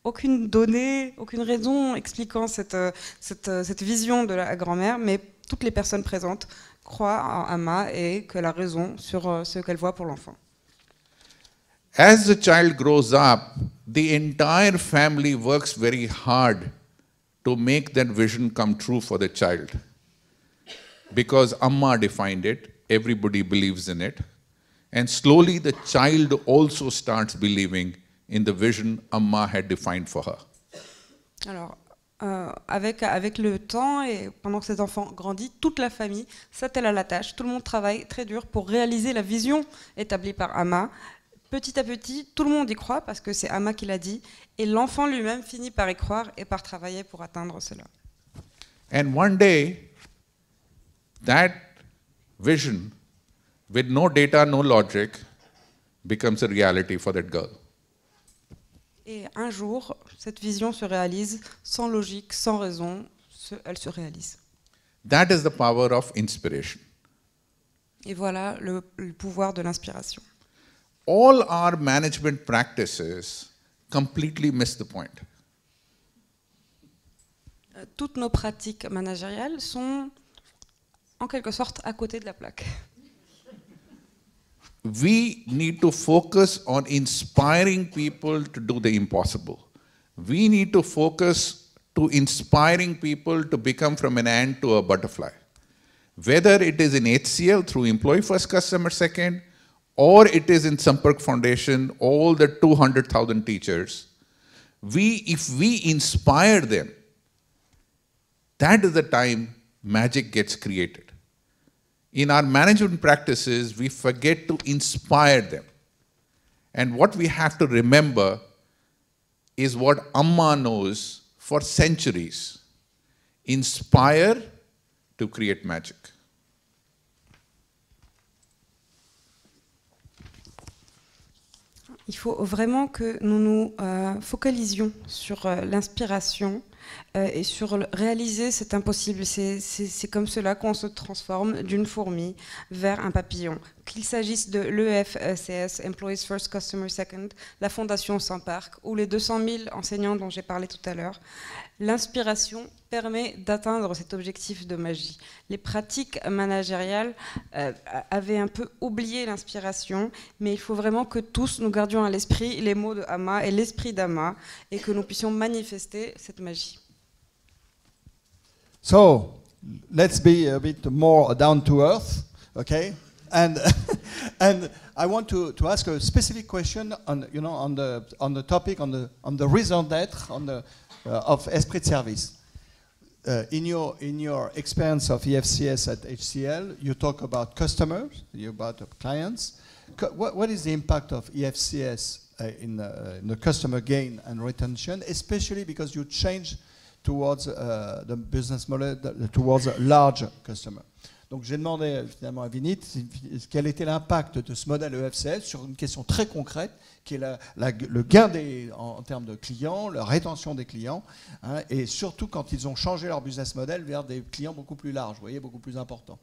aucune donnée, aucune raison expliquant cette, cette, cette vision de la grand-mère, mais toutes les personnes présentes croient en Amma et qu'elle a raison sur ce qu'elle voit pour l'enfant. As the child grows up, the entire family works very hard to make that vision come true for the child. Because Amma defined it, everybody believes in it. And slowly the child also starts believing in the vision Amma had defined for her. Alors, euh, avec, avec le temps et pendant que cet enfant grandit, toute la famille s'attelle à la tâche. Tout le monde travaille très dur pour réaliser la vision établie par Amma. Petit à petit, tout le monde y croit parce que c'est Amma qui l'a dit. Et l'enfant lui-même finit par y croire et par travailler pour atteindre cela. And one day, that vision, with no data, no logic, becomes a reality for that girl. Et un jour, cette vision se réalise sans logique, sans raison, elle se réalise. That is the power of inspiration. Et voilà le, le pouvoir de l'inspiration. All our management practices completely miss the point. Toutes nos pratiques managériales sont en quelque sorte à côté de la plaque. We need to focus on inspiring people to do the impossible. We need to focus to inspiring people to become from an ant to a butterfly. Whether it is in H C L through Employee First Customer Second, or it is in Sampark Foundation, all the two hundred thousand teachers, we, if we inspire them, that is the time magic gets created. In our management practices, we forget to inspire them. And what we have to remember is what Amma knows for centuries. Inspire to create magic. Il faut vraiment que nous nous euh, focalisions sur euh, l'inspiration euh, et sur le, réaliser cet impossible. C'est comme cela qu'on se transforme d'une fourmi vers un papillon. Qu'il s'agisse de l'E F C S, Employees First, Customer Second, la Fondation Sampark ou les deux cent mille enseignants dont j'ai parlé tout à l'heure, l'inspiration permet d'atteindre cet objectif de magie. Les pratiques managériales euh, avaient un peu oublié l'inspiration, mais il faut vraiment que tous nous gardions à l'esprit les mots de Amma et l'esprit d'Amma et que nous puissions manifester cette magie. So, let's be a bit more down to earth, okay? And and I want to, to ask a specific question on you know on the on the topic on the on the raison d'être on the uh, of esprit de service. Uh, in your in your experience of E F C S at H C L, you talk about customers, you about clients. Co what what is the impact of E F C S uh, in, uh, in the customer gain and retention, especially because you change towards uh, the business model towards a large customer? Donc j'ai demandé finalement à Vinit quel était l'impact de ce modèle E F C S sur une question très concrète qui est la, la, le gain des, en, en termes de clients, la rétention des clients, hein, et surtout quand ils ont changé leur business model vers des clients beaucoup plus larges, vous voyez, beaucoup plus importants.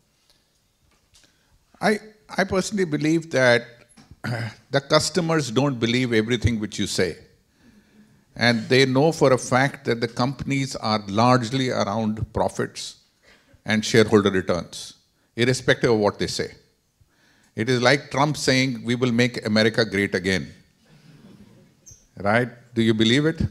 I, I personally believe that the customers don't believe everything which you say. And they know for a fact that the companies are largely around profits and shareholder returns, irrespective of what they say. It is like Trump saying, we will make America great again. Right? Do you believe it?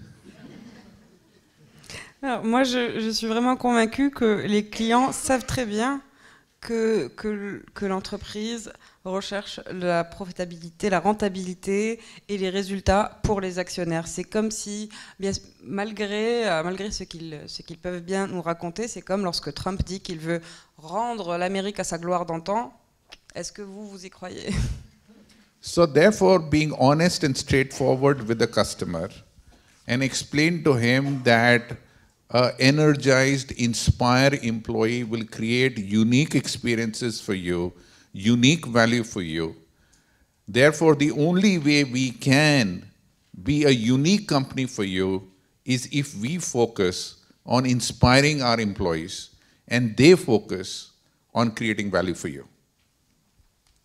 Alors, moi, je, je suis vraiment convaincue que les clients savent très bien que, que, que l'entreprise recherche la profitabilité, la rentabilité et les résultats pour les actionnaires. C'est comme si, bien, malgré, malgré ce qu'ils ce qu'ils peuvent bien nous raconter, c'est comme lorsque Trump dit qu'il veut rendre l'Amérique à sa gloire d'antan. Est-ce que vous, vous y croyez? So therefore, being honest and straightforward with the customer and explain to him that an energized, inspired employee will create unique experiences for you, unique value for you. Therefore, the only way we can be a unique company for you is if we focus on inspiring our employees and they focus on creating value for you.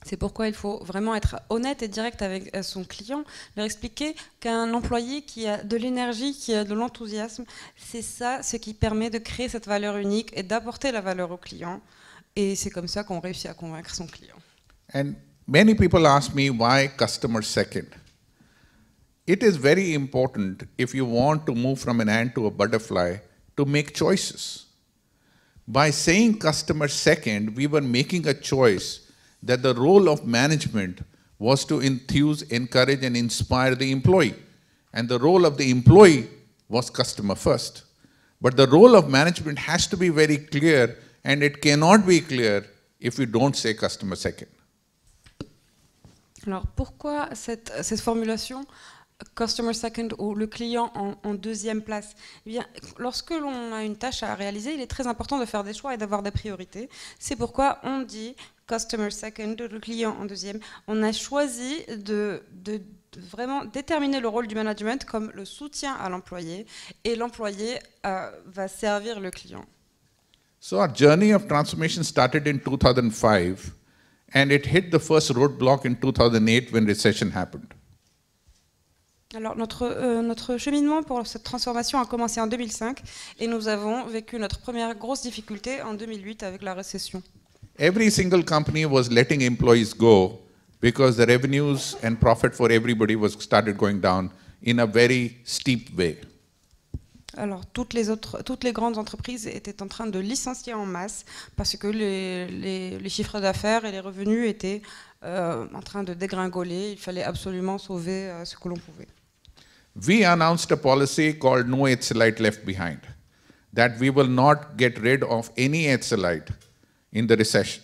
C'est pourquoi il faut vraiment être honnête et direct avec son client, leur expliquer qu'un employé qui a de l'énergie, qui a de l'enthousiasme, c'est ça ce qui permet de créer cette valeur unique et d'apporter la valeur au client. Et c'est comme ça qu'on réussit à convaincre son client. And many people ask me why customer second. It is very important if you want to move from an ant to a butterfly to make choices. By saying customer second, we were making a choice that the role of management was to enthuse, encourage, and inspire the employee. And the role of the employee was customer first. But the role of management has to be very clear, and it cannot be clear if we don't say customer second. Alors pourquoi cette, cette formulation customer second ou le client en, en deuxième place? Eh bien, lorsque l'on a une tâche à réaliser, il est très important de faire des choix et d'avoir des priorités. C'est pourquoi on dit customer second, le client en deuxième. On a choisi de, de, de vraiment déterminer le rôle du management comme le soutien à l'employé, et l'employé euh, va servir le client. So our journey of transformation started in two thousand five, and it hit the first roadblock in two thousand eight when recession happened. Alors notre, euh, notre cheminement pour cette transformation a commencé en deux mille cinq, et nous avons vécu notre première grosse difficulté en deux mille huit avec la récession. Every single company was letting employees go because the revenues and profit for everybody was started going down in a very steep way. Alors toutes les, autres, toutes les grandes entreprises étaient en train de licencier en masse parce que les, les, les chiffres d'affaires et les revenus étaient euh, en train de dégringoler. Il fallait absolument sauver euh, ce que l'on pouvait. We announced a policy called No HCellite Left Behind, that we will not get rid of any HCellite in the recession.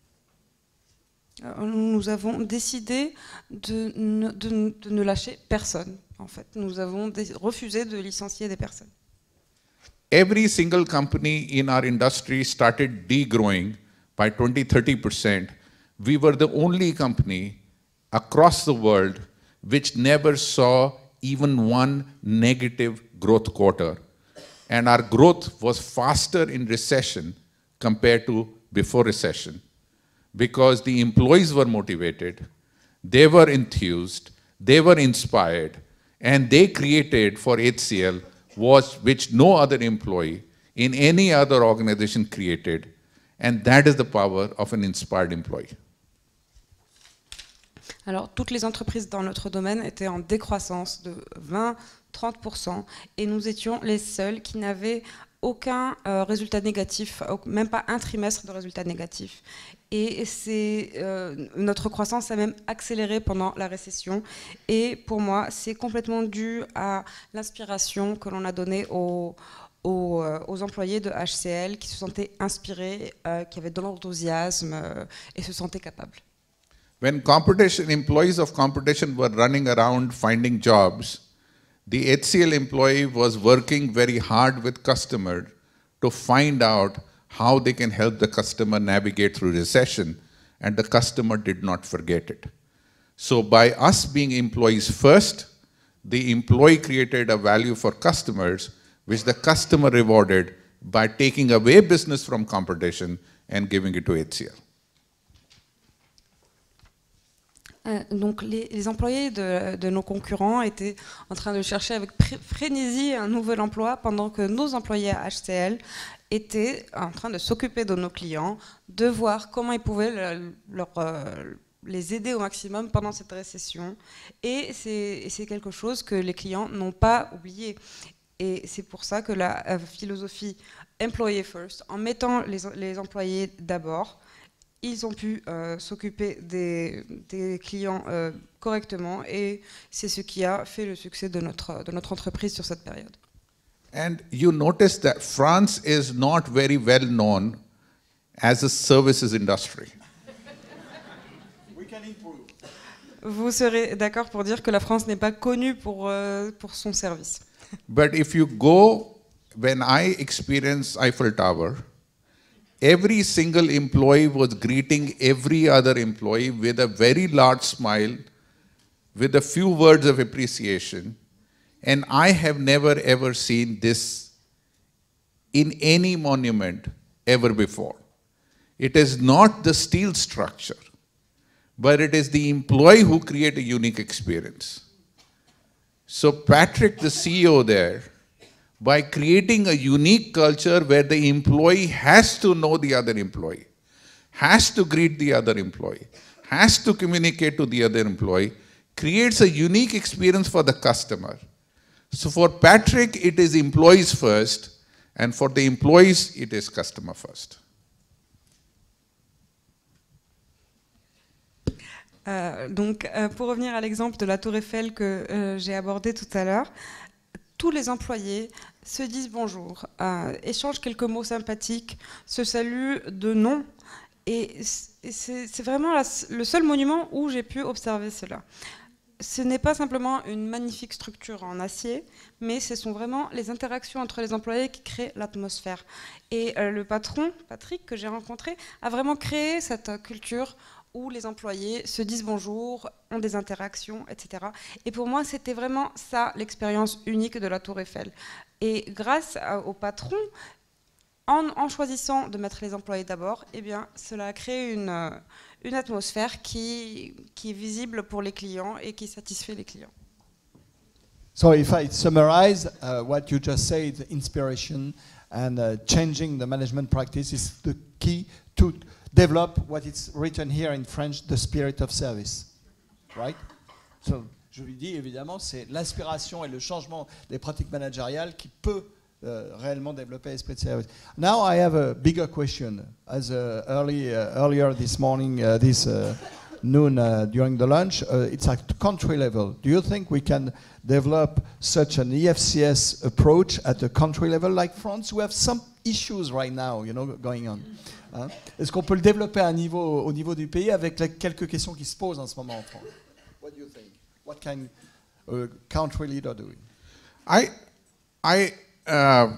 Nous avons décidé de ne, de, de ne lâcher personne. En fait, nous avons refusé de licencier des personnes. Every single company in our industry started degrowing by twenty to thirty percent. We were the only company across the world which never saw even one negative growth quarter. And our growth was faster in recession compared to before recession, because the employees were motivated, they were enthused, they were inspired, and they created for H C L was which no other employee in any other organization created, and that is the power of an inspired employee. Alors, toutes les entreprises dans notre domaine étaient en décroissance de vingt à trente pour cent, et nous étions les seuls qui n'avaient aucun euh, résultat négatif, même pas un trimestre de résultat négatif. Et c'est, euh, notre croissance a même accéléré pendant la récession. Et pour moi, c'est complètement dû à l'inspiration que l'on a donnée aux, aux, aux employés de H C L, qui se sentaient inspirés, euh, qui avaient de l'enthousiasme euh, et se sentaient capables. When competition, employees of competition were running around finding jobs, the H C L employee was working very hard with customer to find out how they can help the customer navigate through recession, and the customer did not forget it. So by us being employees first, the employee created a value for customers, which the customer rewarded by taking away business from competition and giving it to H C L. Donc les, les employés de, de nos concurrents étaient en train de chercher avec frénésie un nouvel emploi, pendant que nos employés à H C L étaient en train de s'occuper de nos clients, de voir comment ils pouvaient le, leur, euh, les aider au maximum pendant cette récession. Et c'est quelque chose que les clients n'ont pas oublié. Et c'est pour ça que la euh, philosophie Employee First, en mettant les, les employés d'abord, ils ont pu euh, s'occuper des, des clients euh, correctement, et c'est ce qui a fait le succès de notre, de notre entreprise sur cette période. And you notice that France is not very well known as a services industry. We can improve. Vous serez d'accord pour dire que la France n'est pas connue pour, euh, pour son service. But if you go, when I experienced Eiffel Tower, every single employee was greeting every other employee with a very large smile, with a few words of appreciation. And I have never ever seen this in any monument ever before. It is not the steel structure, but it is the employee who create a unique experience. So Patrick, the C E O there, by creating a unique culture where the employee has to know the other employee, has to greet the other employee, has to communicate to the other employee, creates a unique experience for the customer. So for Patrick, it is employees first, and for the employees, it is customer first. Euh, donc, euh, pour revenir à l'exemple de la Tour Eiffel que euh, j'ai abordé tout à l'heure, tous les employés se disent bonjour, euh, échangent quelques mots sympathiques, se saluent de nom, et c'est vraiment la, le seul monument où j'ai pu observer cela. Ce n'est pas simplement une magnifique structure en acier, mais ce sont vraiment les interactions entre les employés qui créent l'atmosphère. Et euh, le patron, Patrick, que j'ai rencontré, a vraiment créé cette culture où les employés se disent bonjour, ont des interactions, et cetera. Et pour moi, c'était vraiment ça, l'expérience unique de la Tour Eiffel. Et grâce à, au patron, en, en choisissant de mettre les employés d'abord, eh bien, cela a créé une, une atmosphère qui, qui est visible pour les clients et qui satisfait les clients. So if I summarize uh, what you just said, inspiration and uh, changing the management practice is the key to develop what is written here in French, the spirit of service, right? So, je lui dis évidemment, c'est l'inspiration et le changement des pratiques managériales qui peut uh, réellement développer l'esprit de service. Now I have a bigger question. As uh, early uh, earlier this morning, uh, this uh, noon uh, during the lunch, uh, it's at country level. Do you think we can develop such an E F C S approach at a country level like France? We have some issues right now, you know, going on. Hein? Est-ce qu'on peut le développer à un niveau, au niveau du pays avec les quelques questions qui se posent en ce moment en France? What do you think? What can a country leader do? I, I, uh,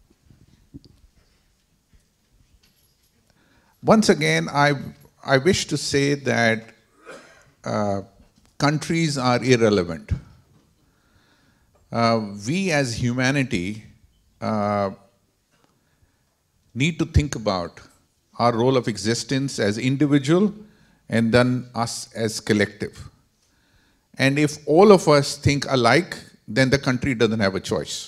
once again, I, I wish to say that uh, countries are irrelevant. Uh, we as humanity uh, need to think about our role of existence as individual and then us as collective. And if all of us think alike, then the country doesn't have a choice.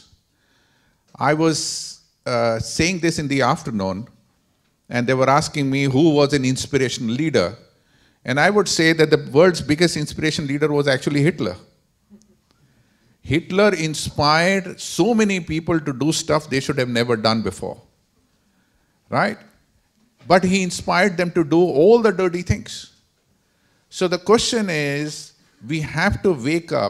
I was uh, saying this in the afternoon, and they were asking me who was an inspirational leader. And I would say that the world's biggest inspiration leader was actually Hitler. Hitler inspired so many people to do stuff they should have never done before, right? But he inspired them to do all the dirty things. So the question is, we have to wake up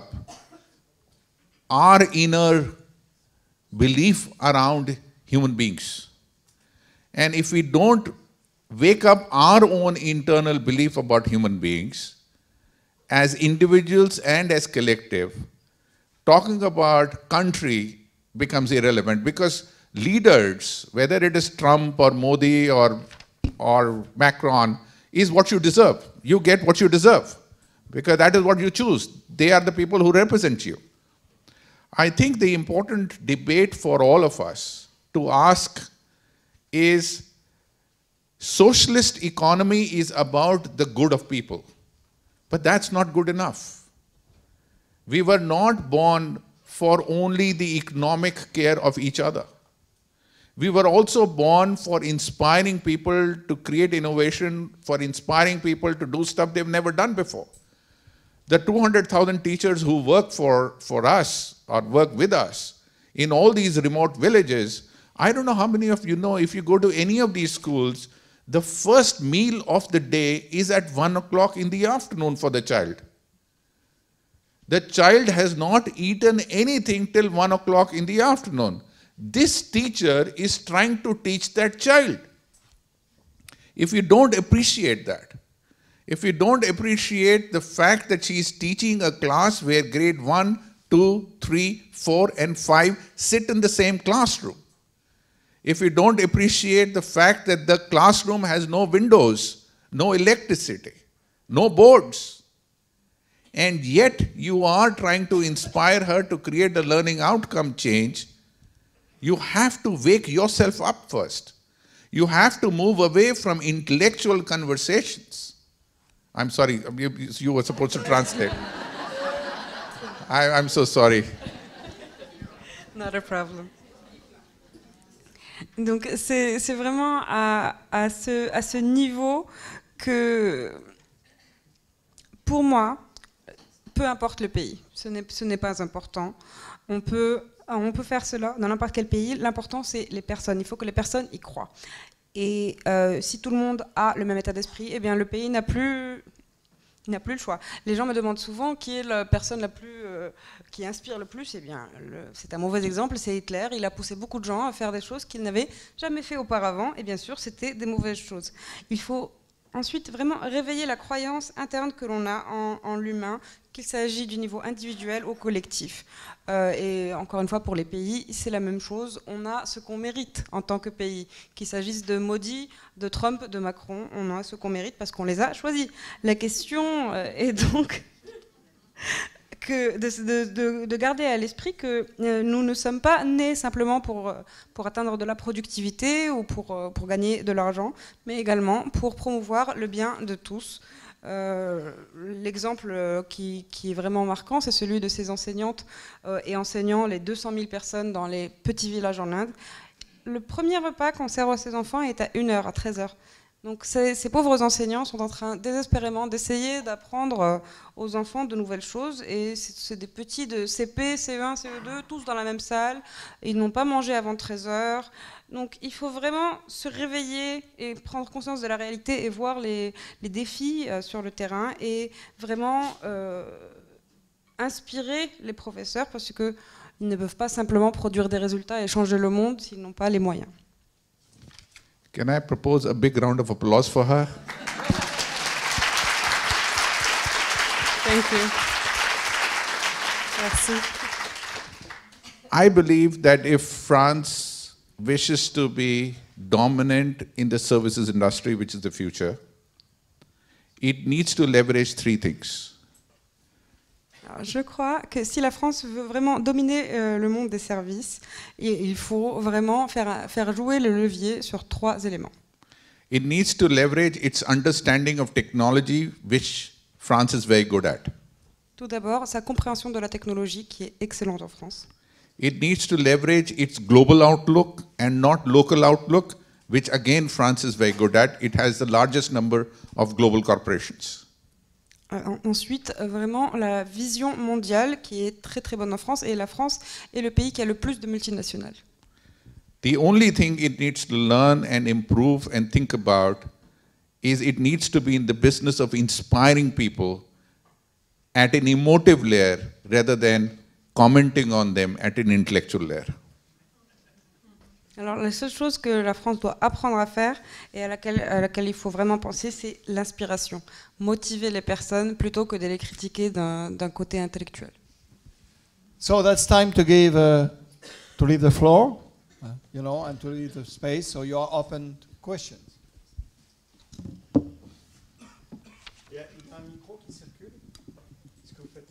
our inner belief around human beings. And if we don't wake up our own internal belief about human beings, as individuals and as collective, talking about country becomes irrelevant, because leaders, whether it is Trump or Modi or, or Macron, is what you deserve. You get what you deserve, because that is what you choose. They are the people who represent you. I think the important debate for all of us to ask is, socialist economy is about the good of people, but that's not good enough. We were not born for only the economic care of each other. We were also born for inspiring people to create innovation, for inspiring people to do stuff they've never done before. The two hundred thousand teachers who work for, for us or work with us in all these remote villages, I don't know how many of you know, if you go to any of these schools, the first meal of the day is at one o'clock in the afternoon for the child. The child has not eaten anything till one o'clock in the afternoon. This teacher is trying to teach that child. If you don't appreciate that, if you don't appreciate the fact that she is teaching a class where grade one, two, three, four, and five sit in the same classroom, if you don't appreciate the fact that the classroom has no windows, no electricity, no boards, and yet you are trying to inspire her to create a learning outcome change, you have to wake yourself up first. You have to move away from intellectual conversations I'm sorry, you, you were supposed to translate. I, I'm so sorry. Not a problem. Donc c'est vraiment à, à, ce, à ce niveau que, pour moi, peu importe le pays, ce n'est pas important. On peut, on peut faire cela dans n'importe quel pays. L'important, c'est les personnes. Il faut que les personnes y croient. Et euh, si tout le monde a le même état d'esprit, eh bien le pays n'a plus, n'a plus le choix. Les gens me demandent souvent qui est la personne la plus, euh, qui inspire le plus. Eh bien, c'est un mauvais exemple, c'est Hitler. Il a poussé beaucoup de gens à faire des choses qu'ils n'avaient jamais fait auparavant. Et bien sûr, c'était des mauvaises choses. Il faut ensuite vraiment réveiller la croyance interne que l'on a en, en l'humain, qu'il s'agit du niveau individuel au collectif. Euh, et encore une fois, pour les pays, c'est la même chose. On a ce qu'on mérite en tant que pays. Qu'il s'agisse de Modi, de Trump, de Macron, on a ce qu'on mérite parce qu'on les a choisis. La question euh, est donc que de, de, de, de garder à l'esprit que euh, nous ne sommes pas nés simplement pour, pour atteindre de la productivité ou pour, pour gagner de l'argent, mais également pour promouvoir le bien de tous. Euh, L'exemple qui, qui est vraiment marquant, c'est celui de ces enseignantes euh, et enseignants, les deux cent mille personnes dans les petits villages en Inde. Le premier repas qu'on sert à ces enfants est à une heure, à treize heures. Donc ces, ces pauvres enseignants sont en train désespérément d'essayer d'apprendre aux enfants de nouvelles choses, et c'est des petits de C P, C E un, C E deux, tous dans la même salle, ils n'ont pas mangé avant treize heures. Donc il faut vraiment se réveiller et prendre conscience de la réalité et voir les, les défis euh, sur le terrain, et vraiment euh, inspirer les professeurs, parce qu'ils ne peuvent pas simplement produire des résultats et changer le monde s'ils n'ont pas les moyens. Can I propose a big round of applause for her? Thank you. Merci. I believe that if France wishes to be dominant in the services industry, which is the future, it needs to leverage three things. Alors, je crois que si la France veut vraiment dominer euh, le monde des services, il faut vraiment faire, faire jouer le levier sur trois éléments. It needs to leverage its understanding of technology, which France is very good at. Tout d'abord, sa compréhension de la technologie qui est excellente en France. It needs to leverage its global outlook and not local outlook, which again France is very good at. It has the largest number of global corporations. Euh, ensuite, vraiment la vision mondiale qui est très très bonne en France, et la France est le pays qui a le plus de multinationales. The only thing it needs to learn and improve and think about is it needs to be in the business of inspiring people at an emotive layer rather than commenting on them at an intellectual layer. Alors la seule chose que la France doit apprendre à faire et à laquelle, à laquelle il faut vraiment penser, c'est l'inspiration. Motiver les personnes plutôt que de les critiquer d'un côté intellectuel. So that's time to give, uh, to leave the floor, uh, you know, and to leave the space. So you are open to questions. Il y a un micro qui circule. Qu'est-ce que vous faites?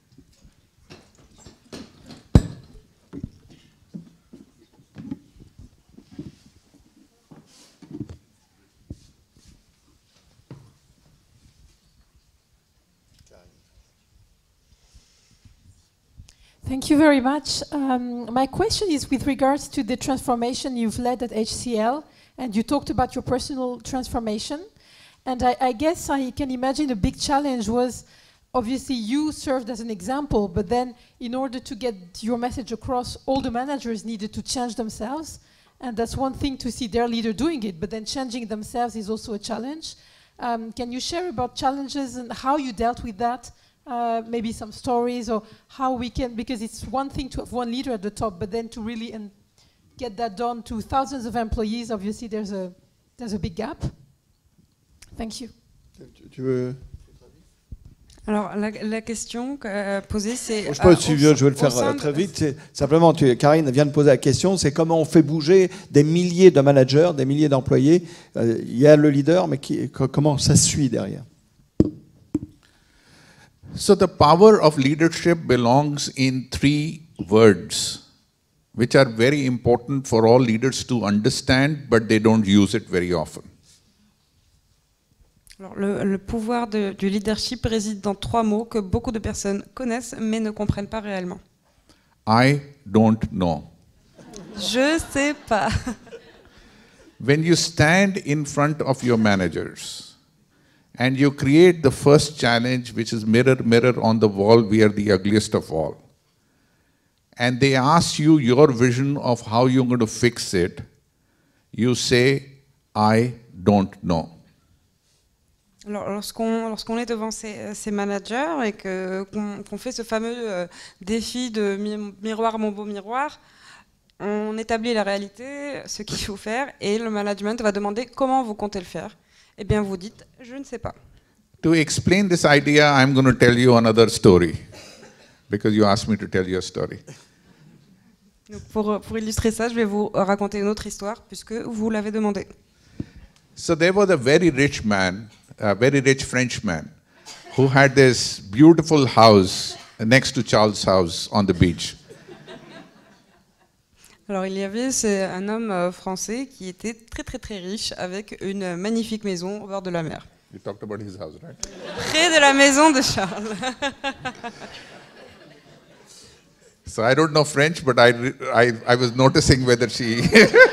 Thank you very much. Um, my question is with regards to the transformation you've led at H C L, and you talked about your personal transformation. And I, I guess I can imagine a big challenge was, obviously you served as an example, but then in order to get your message across, all the managers needed to change themselves. And that's one thing to see their leader doing it, but then changing themselves is also a challenge. Um, can you share about challenges and how you dealt with that? Uh, maybe some stories, or how we can, because it's one thing to have one leader at the top, but then to really and get that done to thousands of employees, obviously there's a there's a big gap. Thank you. Tu veux... Alors la, la question euh, posée, c'est... Je ne sais pas si je vais le faire euh, très vite. Simplement, tu, Karine vient de poser la question, c'est comment on fait bouger des milliers de managers, des milliers d'employés. Euh, il y a le leader, mais qui, comment ça suit derrière? So the power of leadership belongs in three words, which are very important for all leaders to understand, but they don't use it very often. Alors, le, le pouvoir de- du leadership réside dans trois mots que beaucoup de personnes connaissent mais ne comprennent pas réellement. I don't know. Je sais pas. When you stand in front of your managers and you create the first challenge, which is mirror, mirror on the wall, we are the ugliest of all. And they ask you your vision of how you're going to fix it, you say, I don't know. Alors, lorsqu'on lorsqu'on est devant ces, ces managers et que- qu'on qu'on fait ce fameux euh, défi de mi- miroir, mon beau miroir, on établit la réalité, ce qu'il faut faire, et le management va demander comment vous comptez le faire. Eh bien, vous dites, je ne sais pas. To explain this idea, I'm going to tell you another story because you asked me to tell you a story. Donc, pour, pour illustrer ça, je vais vous raconter une autre histoire, puisque vous l'avez demandé. So there was a very rich man, a very rich Frenchman, who had this beautiful house next to Charles' house on the beach. Alors, il y avait c'est un homme euh, français qui était très très très riche, avec une magnifique maison au bord de la mer. You talked about his house, right? Près de la maison de Charles. So I don't know French, but I, re- I, I was noticing whether she...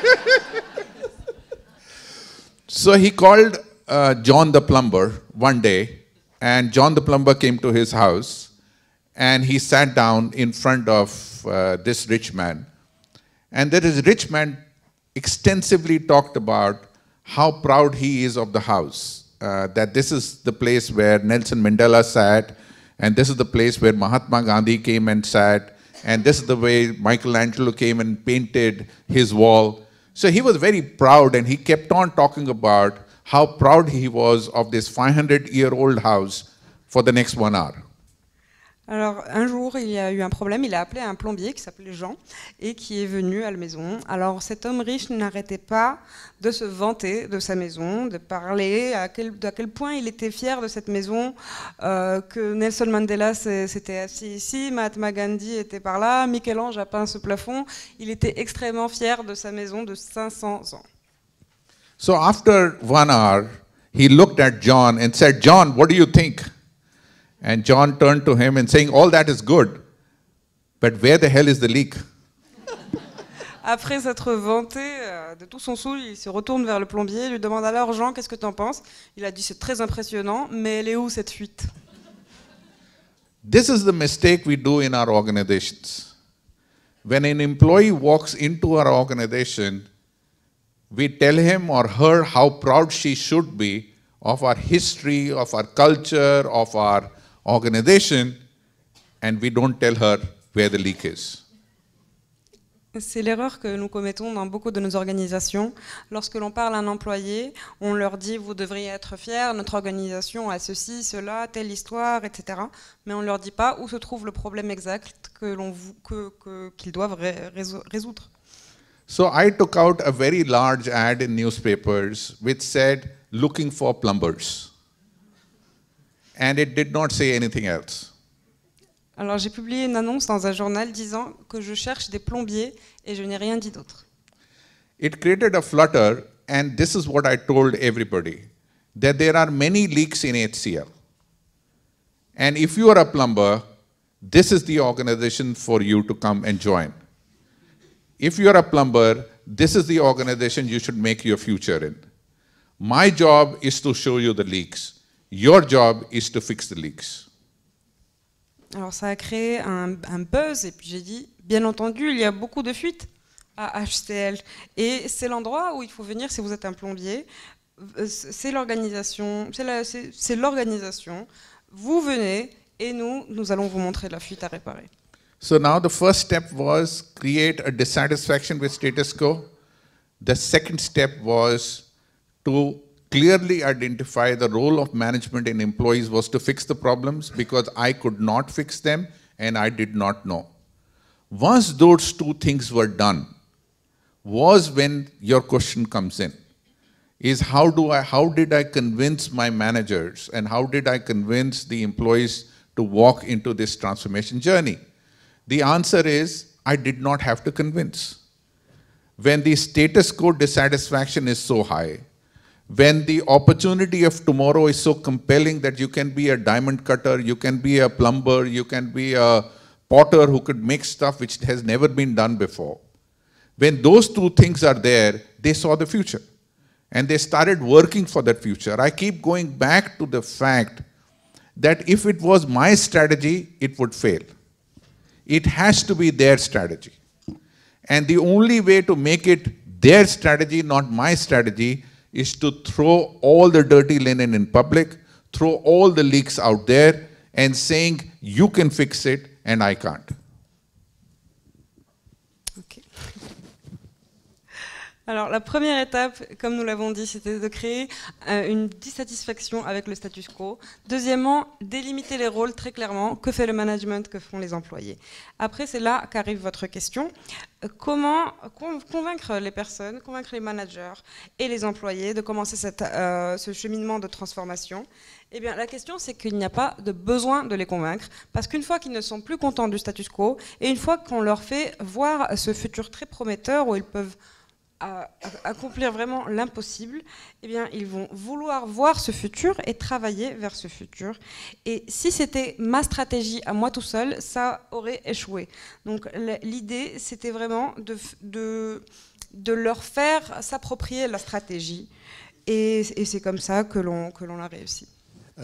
So he called uh, John the plumber one day, and John the plumber came to his house, and he sat down in front of uh, this rich man. And this rich man extensively talked about how proud he is of the house, uh, that this is the place where Nelson Mandela sat, and this is the place where Mahatma Gandhi came and sat, and this is the way Michelangelo came and painted his wall. So he was very proud, and he kept on talking about how proud he was of this five hundred year old house for the next one hour. Alors, un jour, il y a eu un problème. Il a appelé un plombier qui s'appelait Jean et qui est venu à la maison. Alors, cet homme riche n'arrêtait pas de se vanter de sa maison, de parler à quel, à quel point il était fier de cette maison, euh, que Nelson Mandela s'était assis ici, Mahatma Gandhi était par là, Michel-Ange a peint ce plafond. Il était extrêmement fier de sa maison de cinq cents ans. So after one hour, he looked at John and said, John, what do you think? And John turned to him and saying, all that is good, but where the hell is the leak? Après s'être vanté euh, de tout son soul, il se retourne vers le plombier et lui demande alors, Jean, qu'est-ce que tu en penses? Il a dit, c'est très impressionnant, mais elle est où cette fuite? This is the mistake we do in our organizations. When an employee walks into our organization, we tell him or her how proud she should be of our history, of our culture, of our organization, and we don't tell her where the leak is. C'est l'erreur que nous commettons dans beaucoup de nos organisations. Lorsque l'on parle à un employé, on leur dit « vous devriez être fiers, notre organisation a ceci, cela, telle histoire, et cetera » Mais on ne leur dit pas où se trouve le problème exact que l'on vou- que- que- qu'ils doivent ré- résou- résoudre. So I took out a very large ad in newspapers which said, looking for plumbers. And it did not say anything else. Alors j'ai publié une annonce dans un journal disant que je cherche des plombiers et je n'ai rien dit d'autre. It created a flutter, and this is what I told everybody, that there are many leaks in H C L. And if you are a plumber, this is the organization for you to come and join. If you are a plumber, this is the organization you should make your future in. My job is to show you the leaks. Your job is to fix the leaks. Alors ça a créé un, un buzz et puis j'ai dit, bien entendu, il y a beaucoup de fuites à H C L. Et c'est l'endroit où il faut venir si vous êtes un plombier. C'est l'organisation, c'est la- c'est- c'est l'organisation. Vous venez et nous, nous allons vous montrer la fuite à réparer. So now the first step was create a dissatisfaction with status quo. The second step was to clearly identify the role of management and employees was to fix the problems because I could not fix them and I did not know. Once those two things were done, was when your question comes in, is how do I, how did I convince my managers and how did I convince the employees to walk into this transformation journey? The answer is, I did not have to convince. When the status quo dissatisfaction is so high, when the opportunity of tomorrow is so compelling that you can be a diamond cutter, you can be a plumber, you can be a potter who could make stuff which has never been done before. When those two things are there, they saw the future. And they started working for that future. I keep going back to the fact that if it was my strategy, it would fail. It has to be their strategy. And the only way to make it their strategy, not my strategy, is to throw all the dirty linen in public, throw all the leaks out there, and saying, you can fix it, and I can't. Okay. Alors, la première étape, comme nous l'avons dit, c'était de créer euh, une dissatisfaction avec le status quo. Deuxièmement, délimiter les rôles très clairement. Que fait le management, que font les employés? Après, c'est là qu'arrive votre question. Euh, comment con convaincre les personnes, convaincre les managers et les employés de commencer cette, euh, ce cheminement de transformation? Eh bien, la question, c'est qu'il n'y a pas de besoin de les convaincre, parce qu'une fois qu'ils ne sont plus contents du status quo, et une fois qu'on leur fait voir ce futur très prometteur où ils peuvent à accomplir vraiment l'impossible, eh bien, ils vont vouloir voir ce futur et travailler vers ce futur. Et si c'était ma stratégie à moi tout seul, ça aurait échoué. Donc l'idée, c'était vraiment de, de, de leur faire s'approprier la stratégie. Et, et c'est comme ça que l'on que l'on a réussi. Uh,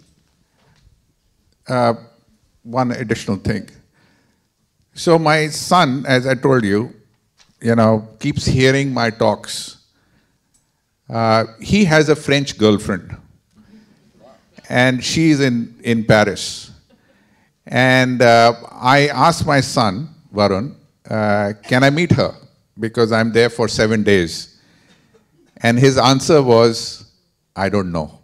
uh, one additional thing. So my son, as I told you, you know, keeps hearing my talks. Uh, he has a French girlfriend, and she's in, in Paris. And uh, I asked my son, Varun, uh, can I meet her? Because I'm there for seven days. And his answer was, I don't know.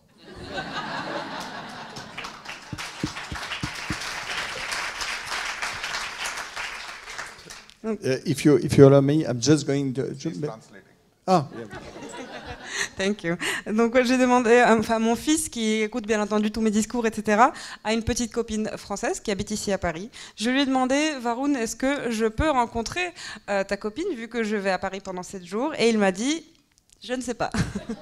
Uh, if you if you allow me, I'm just going to. She's translating. Ah. Thank you. Donc j'ai demandé, enfin mon fils qui écoute bien entendu tous mes discours, et cetera, a une petite copine française qui habite ici à Paris. Je lui ai demandé, Varun, est-ce que je peux rencontrer euh, ta copine vu que je vais à Paris pendant sept jours? Et il m'a dit, je ne sais pas.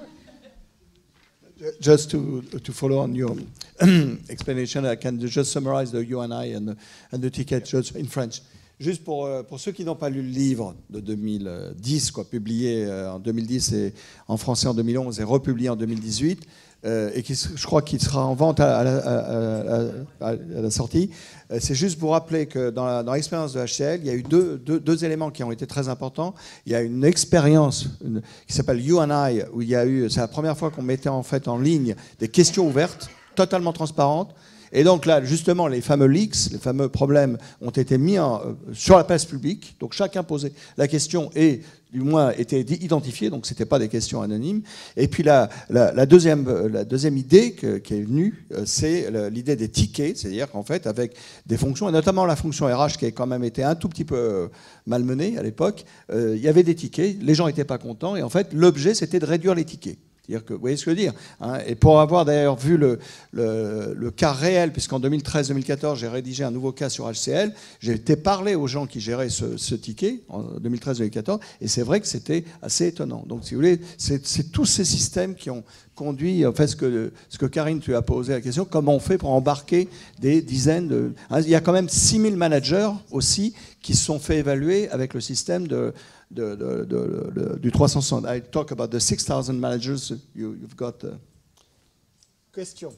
Just to to follow on your explanation, I can just summarize the you and I and the, and the ticket just in French. Juste pour, pour ceux qui n'ont pas lu le livre de deux mille dix, quoi, publié en deux mille dix et en français en deux mille onze et republié en deux mille dix-huit, euh, et qui, je crois qu'il sera en vente à, à, à, à, à la sortie, euh, c'est juste pour rappeler que dans l'expérience de H C L, il y a eu deux, deux, deux éléments qui ont été très importants. Il y a une expérience une, qui s'appelle You and I, où il y a eu, c'est la première fois qu'on mettait en fait en ligne des questions ouvertes, totalement transparentes. Et donc là, justement, les fameux leaks, les fameux problèmes ont été mis en, euh, sur la place publique. Donc chacun posait la question et, du moins, était identifié. Donc ce n'était pas des questions anonymes. Et puis la, la, la, deuxième, la deuxième idée que, qui est venue, euh, c'est l'idée des tickets. C'est-à-dire qu'en fait, avec des fonctions, et notamment la fonction R H qui a quand même été un tout petit peu malmenée à l'époque, euh, il y avait des tickets, les gens n'étaient pas contents. Et en fait, l'objet, c'était de réduire les tickets. Que, vous voyez ce que je veux dire, hein, et pour avoir d'ailleurs vu le, le, le cas réel, puisqu'en deux mille treize deux mille quatorze, j'ai rédigé un nouveau cas sur H C L, j'ai été parler aux gens qui géraient ce, ce ticket en deux mille treize deux mille quatorze, et c'est vrai que c'était assez étonnant. Donc, si vous voulez, c'est tous ces systèmes qui ont conduit, en fait, ce que, ce que Karine, tu as posé la question, comment on fait pour embarquer des dizaines de... Hein, il y a quand même six mille managers aussi qui se sont fait évaluer avec le système de... De, de, de, de, du trois cent soixante. I talk about the six thousand managers you, you've got. Uh, question.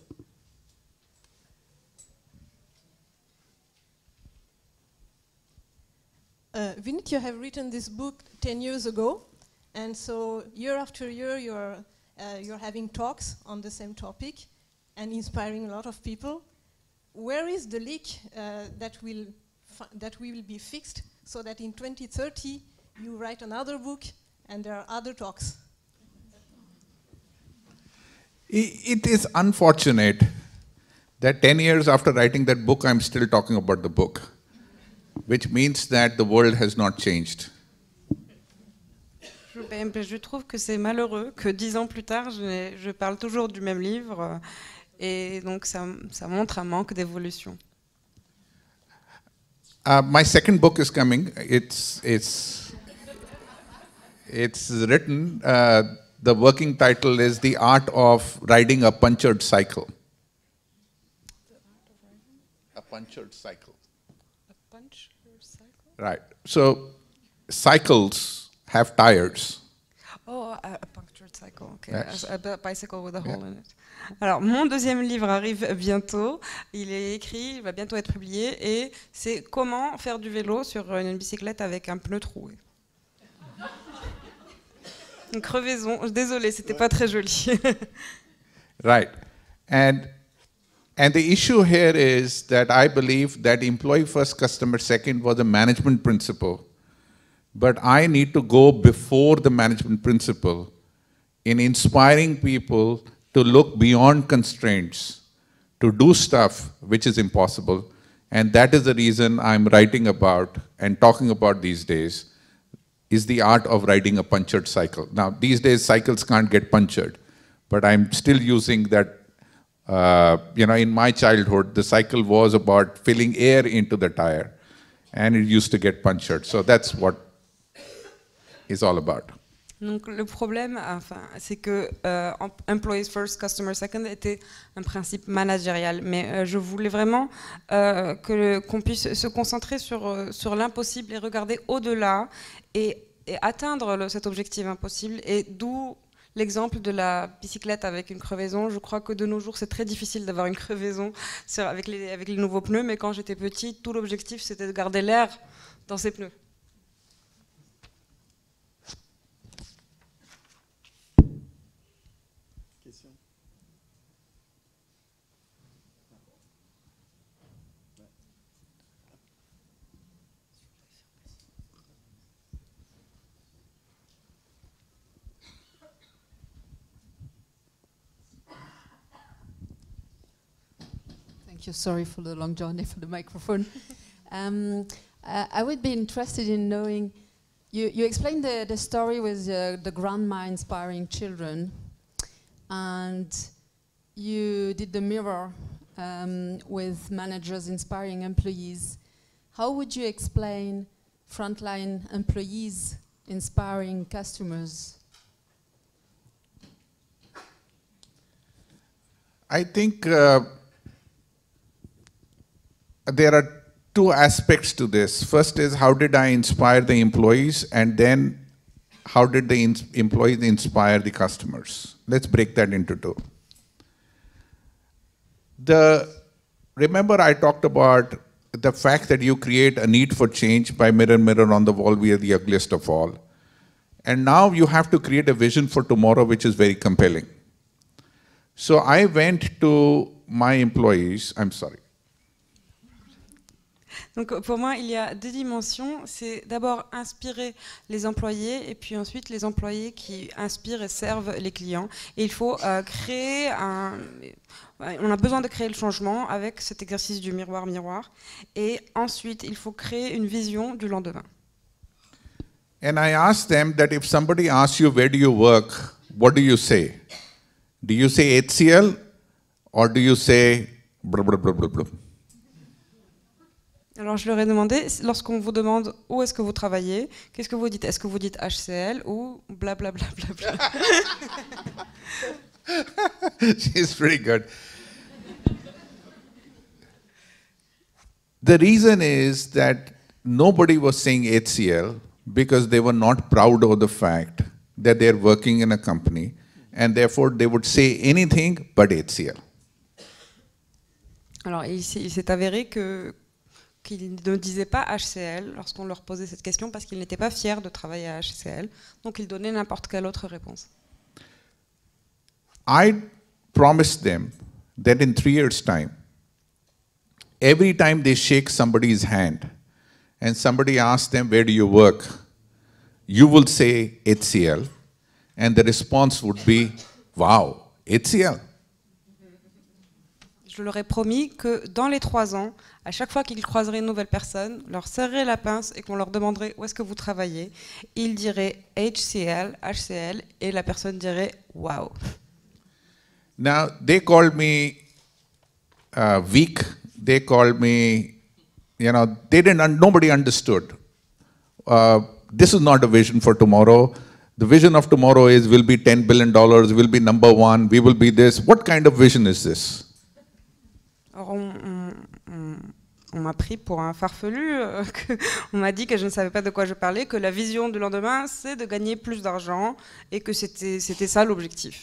Uh, Vinit, you have written this book ten years ago, and so year after year you're, uh, you're having talks on the same topic and inspiring a lot of people. Where is the leak uh, that, will that will be fixed so that in twenty thirty you write another book and there are other talks? It is unfortunate that ten years after writing that book, I'm still talking about the book, which means that the world has not changed. Je, je trouve que c'est malheureux que dix ans plus tard, je, je parle toujours du même livre, et donc ça, ça montre un manque d'évolution. Uh, my second book is coming. It's it's it's written uh, the working title is The Art of Riding a Punctured Cycle. A punctured cycle. A punctured cycle? Right. So cycles have tires. Oh, a, a punctured cycle. Okay. Yes. A, a bicycle with a hole Yeah. in it. Alors, mon deuxième livre arrive bientôt. Il est écrit, il va bientôt être publié, et c'est comment faire du vélo sur une bicyclette avec un pneu troué. Une crevaison. Désolée, c'était pas très joli. Right. And and the issue here is that I believe that employee first, customer second was a management principle. But I need to go before the management principle in inspiring people to look beyond constraints, to do stuff which is impossible. And that is the reason I'm writing about and talking about these days, is the art of riding a punctured cycle. Now, these days, cycles can't get punctured, but I'm still using that. Uh, you know, in my childhood, the cycle was about filling air into the tire, and it used to get punctured. So that's what it's all about. Donc le problème, enfin, c'est que euh, Employees First, Customer Second était un principe managérial, mais euh, je voulais vraiment euh, que, qu'on puisse se concentrer sur, euh, sur l'impossible et regarder au-delà et, et atteindre le, cet objectif impossible, et d'où l'exemple de la bicyclette avec une crevaison. Je crois que de nos jours, c'est très difficile d'avoir une crevaison sur, avec, les, avec les nouveaux pneus, mais quand j'étais petite, tout l'objectif, c'était de garder l'air dans ces pneus. Thank you. Sorry for the long journey for the microphone. um, uh, I would be interested in knowing, you, you explained the, the story with uh, the grandma inspiring children, and you did the mirror um, with managers inspiring employees. How would you explain frontline employees inspiring customers? I think uh, there are two aspects to this. First is, how did I inspire the employees, and then how did the ins- employees inspire the customers? Let's break that into two. The, remember I talked about the fact that you create a need for change by mirror, mirror on the wall, we are the ugliest of all. And now you have to create a vision for tomorrow which is very compelling. So I went to my employees, I'm sorry. Donc pour moi, il y a deux dimensions. C'est d'abord inspirer les employés, et puis ensuite les employés qui inspirent et servent les clients. Et il faut euh, créer un... On a besoin de créer le changement avec cet exercice du miroir-miroir. Et ensuite, il faut créer une vision du lendemain. And I asked them that if somebody asks you, where do you work, what do you say? Do you say H C L, or do you say blah, blah, blah, blah, blah? Alors je leur ai demandé, lorsqu'on vous demande où est-ce que vous travaillez, qu'est-ce que vous dites? Est-ce que vous dites H C L ou blablabla? Bla, bla, bla. She's pretty good. The reason is that nobody was saying H C L because they were not proud of the fact that they're working in a company, and therefore they would say anything but H C L. Alors il s'est avéré que qu'ils ne disaient pas H C L lorsqu'on leur posait cette question parce qu'ils n'étaient pas fiers de travailler à H C L, donc ils donnaient n'importe quelle autre réponse. I promised them that in three years' time, every time they shake somebody's hand and somebody asks them, where do you work? You will say H C L, and the response would be, wow, H C L. Je leur ai promis que dans les trois ans, à chaque fois qu'ils croiseraient une nouvelle personne, leur serrerait la pince et qu'on leur demanderait où est-ce que vous travaillez, ils diraient H C L, H C L, et la personne dirait wow. Now, they called me uh, weak. They called me, you know, they didn't, nobody understood. Uh, this is not a vision for tomorrow. The vision of tomorrow is we'll be ten billion dollars, we'll be number one, we will be this. What kind of vision is this? Alors, on, on, on, on m'a pris pour un farfelu, euh, que, on m'a dit que je ne savais pas de quoi je parlais, que la vision du lendemain, c'est de gagner plus d'argent et que c'était c'était ça l'objectif.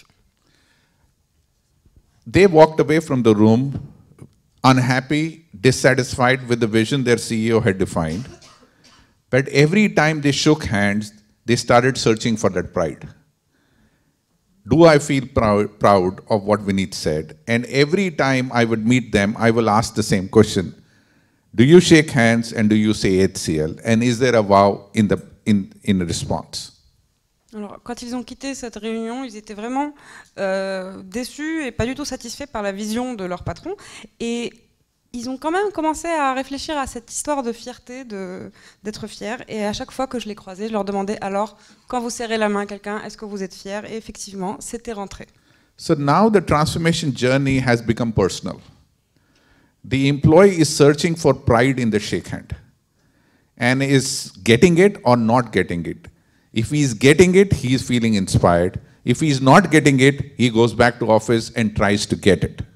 They walked away from the room unhappy, dissatisfied with the vision their C E O had defined. But every time they shook hands, they started searching for that pride. Do I feel proud, proud of what Vineet said? And every time I would meet them, I will ask the same question. Do you shake hands and do you say H C L? And is there a wow in, the, in, in response? Alors, quand ils ont quitté cette réunion, ils étaient vraiment euh, déçus et pas du tout satisfaits par la vision de leur patron. Et ils ont quand même commencé à réfléchir à cette histoire de fierté, d'être fiers. Et à chaque fois que je les croisais, je leur demandais alors, quand vous serrez la main à quelqu'un, est-ce que vous êtes fier? Et effectivement, c'était rentré. So now the transformation journey has become personal. The employee is searching for pride in the shake hand and is getting it or not getting it. If he is getting it, he is feeling inspired. If he is not getting it, he goes back to office and tries to get it.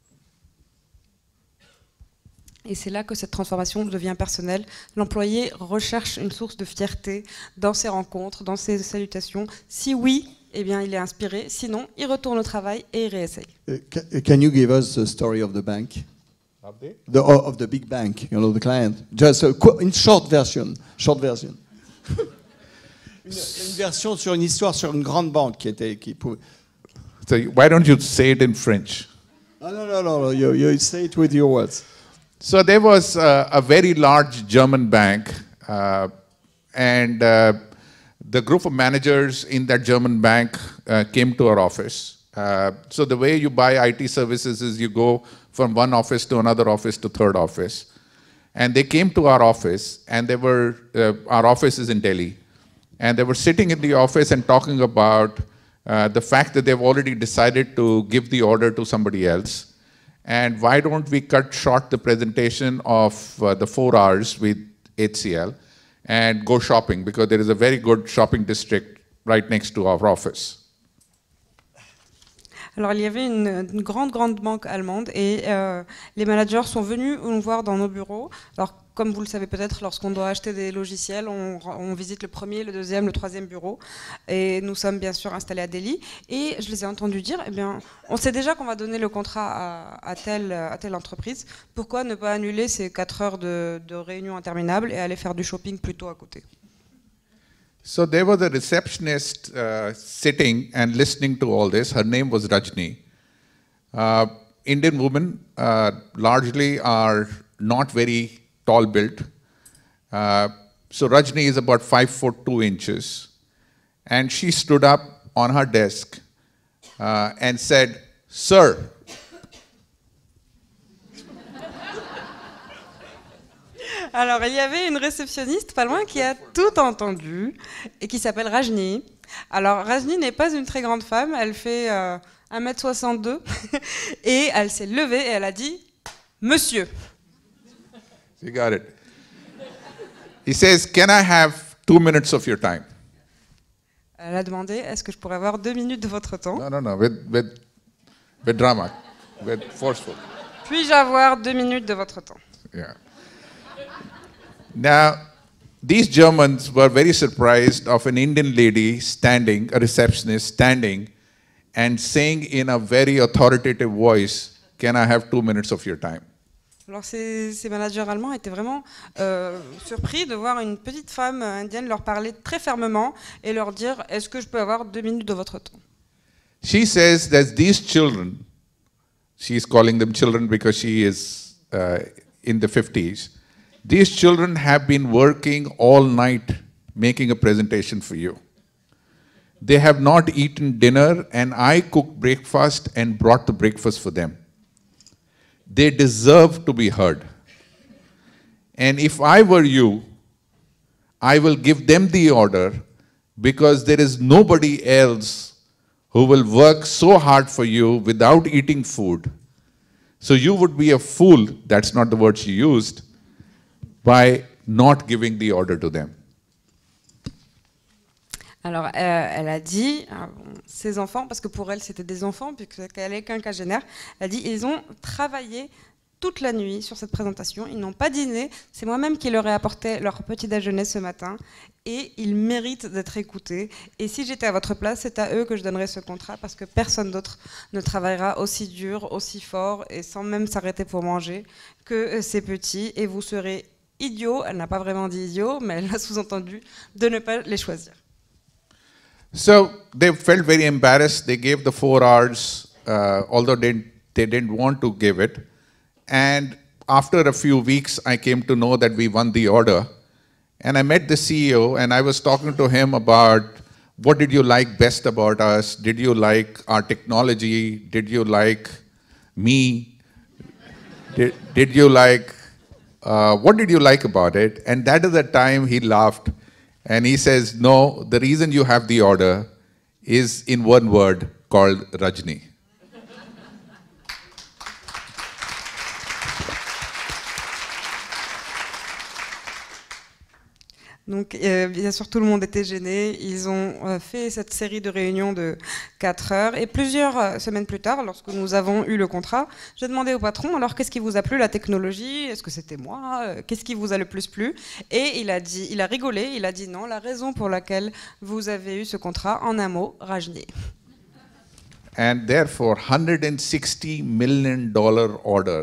Et c'est là que cette transformation devient personnelle. L'employé recherche une source de fierté dans ses rencontres, dans ses salutations. Si oui, eh bien, il est inspiré. Sinon, il retourne au travail et il réessaye. Uh, ca- can you give us the story of the bank? The, of the big bank, you know, the client. Just a, qu- in short version. Short version. une, une version sur une histoire sur une grande banque qui était... Qui pouvait... So why don't you say it in French? Oh, no, no, no, no. You, you say it with your words. So there was uh, a very large German bank, uh, and uh, the group of managers in that German bank uh, came to our office. Uh, so the way you buy I T services is you go from one office to another office to third office. And they came to our office, and they were, uh, our office is in Delhi, and they were sitting in the office and talking about uh, the fact that they've already decided to give the order to somebody else. And why don't we cut short the presentation of uh, the four hours with H C L and go shopping, because there is a very good shopping district right next to our office. Alors il y avait une, une grande, grande banque allemande et euh, les managers sont venus nous voir dans nos bureaux. Alors comme vous le savez peut-être, lorsqu'on doit acheter des logiciels, on, on visite le premier, le deuxième, le troisième bureau. Et nous sommes bien sûr installés à Delhi. Et je les ai entendus dire, eh bien, on sait déjà qu'on va donner le contrat à, à, telle, à telle entreprise. Pourquoi ne pas annuler ces quatre heures de, de réunion interminable et aller faire du shopping plutôt à côté? So there was a receptionist uh, sitting and listening to all this. Her name was Rajni. Uh, Indian women uh, largely are not very tall built. Uh, so Rajni is about five foot two inches. And she stood up on her desk uh, and said, "Sir." Alors, il y avait une réceptionniste pas loin qui a tout entendu et qui s'appelle Rajni. Alors, Rajni n'est pas une très grande femme, elle fait euh, un mètre soixante-deux et elle s'est levée et elle a dit « Monsieur ». You got it. He says, "Can I have two minutes of your time?" Elle a demandé « Est-ce que je pourrais avoir deux minutes de votre temps ?» No, no, no, with, with, with drama, with forceful. Puis-je avoir deux minutes de votre temps? Yeah. Now, these Germans were very surprised of an Indian lady standing, a receptionist standing, and saying in a very authoritative voice, "Can I have two minutes of your time?" Alors ces, ces managers allemands étaient vraiment euh, surpris de voir une petite femme indienne leur parler très fermement et leur dire « Est-ce que je peux avoir deux minutes de votre temps ?» She says that these children, she's calling them children because she is uh, in the fifties, these children have been working all night making a presentation for you. They have not eaten dinner, and I cooked breakfast and brought the breakfast for them. They deserve to be heard. And if I were you, I will give them the order, because there is nobody else who will work so hard for you without eating food. So you would be a fool, that's not the word she used, by not giving the order to them. Alors, euh, elle a dit, euh, ses enfants, parce que pour elle c'était des enfants, puisqu'elle est quinquagénaire, elle a dit ils ont travaillé toute la nuit sur cette présentation, ils n'ont pas dîné, c'est moi-même qui leur ai apporté leur petit déjeuner ce matin, et ils méritent d'être écoutés. Et si j'étais à votre place, c'est à eux que je donnerais ce contrat, parce que personne d'autre ne travaillera aussi dur, aussi fort, et sans même s'arrêter pour manger, que ces petits, et vous serez idiots, elle n'a pas vraiment dit idiots, mais elle a sous-entendu, de ne pas les choisir. So they felt very embarrassed. They gave the four hours, uh, although they, they didn't want to give it. And after a few weeks, I came to know that we won the order. And I met the C E O, and I was talking to him about what did you like best about us? Did you like our technology? Did you like me? Did, did you like, uh, what did you like about it? And that is the time he laughed. And he says, no, the reason you have the order is in one word called Rajni. Donc, euh, bien sûr, tout le monde était gêné. Ils ont euh, fait cette série de réunions de quatre heures. Et plusieurs euh, semaines plus tard, lorsque nous avons eu le contrat, j'ai demandé au patron, alors qu'est-ce qui vous a plu, la technologie? Est-ce que c'était moi? euh, Qu'est-ce qui vous a le plus plu? Et il a, dit, il a rigolé, il a dit non, la raison pour laquelle vous avez eu ce contrat, en un mot, Rajni. And therefore, one hundred sixty million dollar order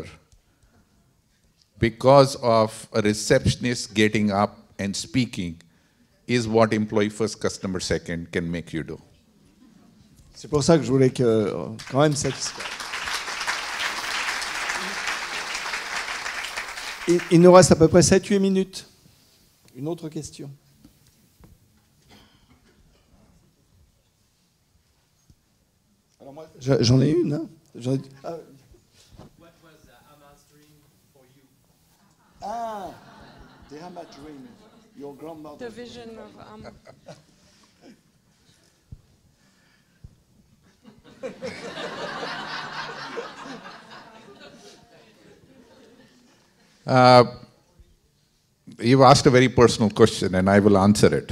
because of a receptionist getting up and speaking is what employee first, customer second can make you do. C'est pour ça que je voulais que, euh, quand même cette histoire. Il, il nous reste à peu près sept huit minutes. Une autre question. Alors moi, je- j'en ai une. Hein. J'en ai- ah. What was uh, Amma's dream for you? Ah, the Amma dream, your grandmother. The vision of Amma. Uh, you've asked a very personal question, and I will answer it.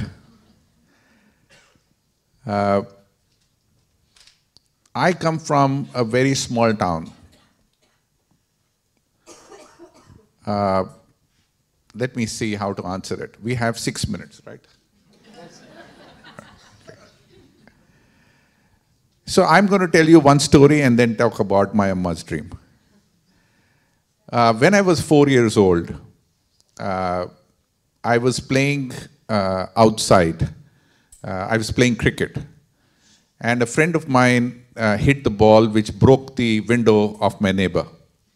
Uh, I come from a very small town. Uh, let me see how to answer it. We have six minutes, right? So I'm going to tell you one story and then talk about my Amma's dream. Uh, when I was four years old, uh, I was playing uh, outside. Uh, I was playing cricket. And a friend of mine uh, hit the ball which broke the window of my neighbor.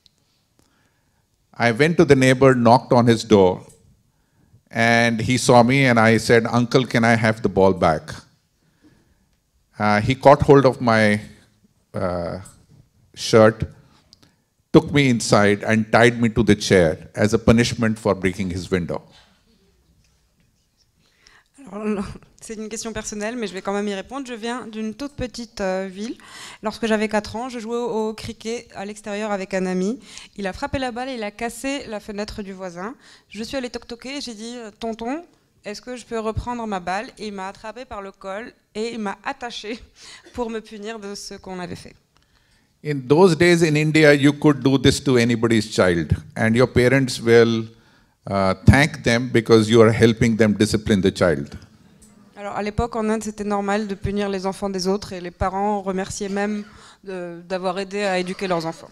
I went to the neighbor, knocked on his door, and he saw me and I said, "Uncle, can I have the ball back?" Uh, he caught hold of my uh, shirt, took me inside and tied me to the chair as a punishment for breaking his window. Alors, c'est une question personnelle, mais je vais quand même y répondre. Je viens d'une toute petite euh, ville. Lorsque j'avais quatre ans, je jouais au, au cricket à l'extérieur avec un ami. Il a frappé la balle et il a cassé la fenêtre du voisin. Je suis allée toc-toquer et j'ai dit « Tonton, est-ce que je peux reprendre ma balle ?» Et il m'a attrapé par le col et il m'a attaché pour me punir de ce qu'on avait fait. In those days in India, you could do this to anybody's child, and your parents will uh, thank them because you are helping them discipline the child. Alors à l'époque en Inde, c'était normal de punir les enfants des autres et les parents remerciaient même de- d'avoir aidé à éduquer leurs enfants.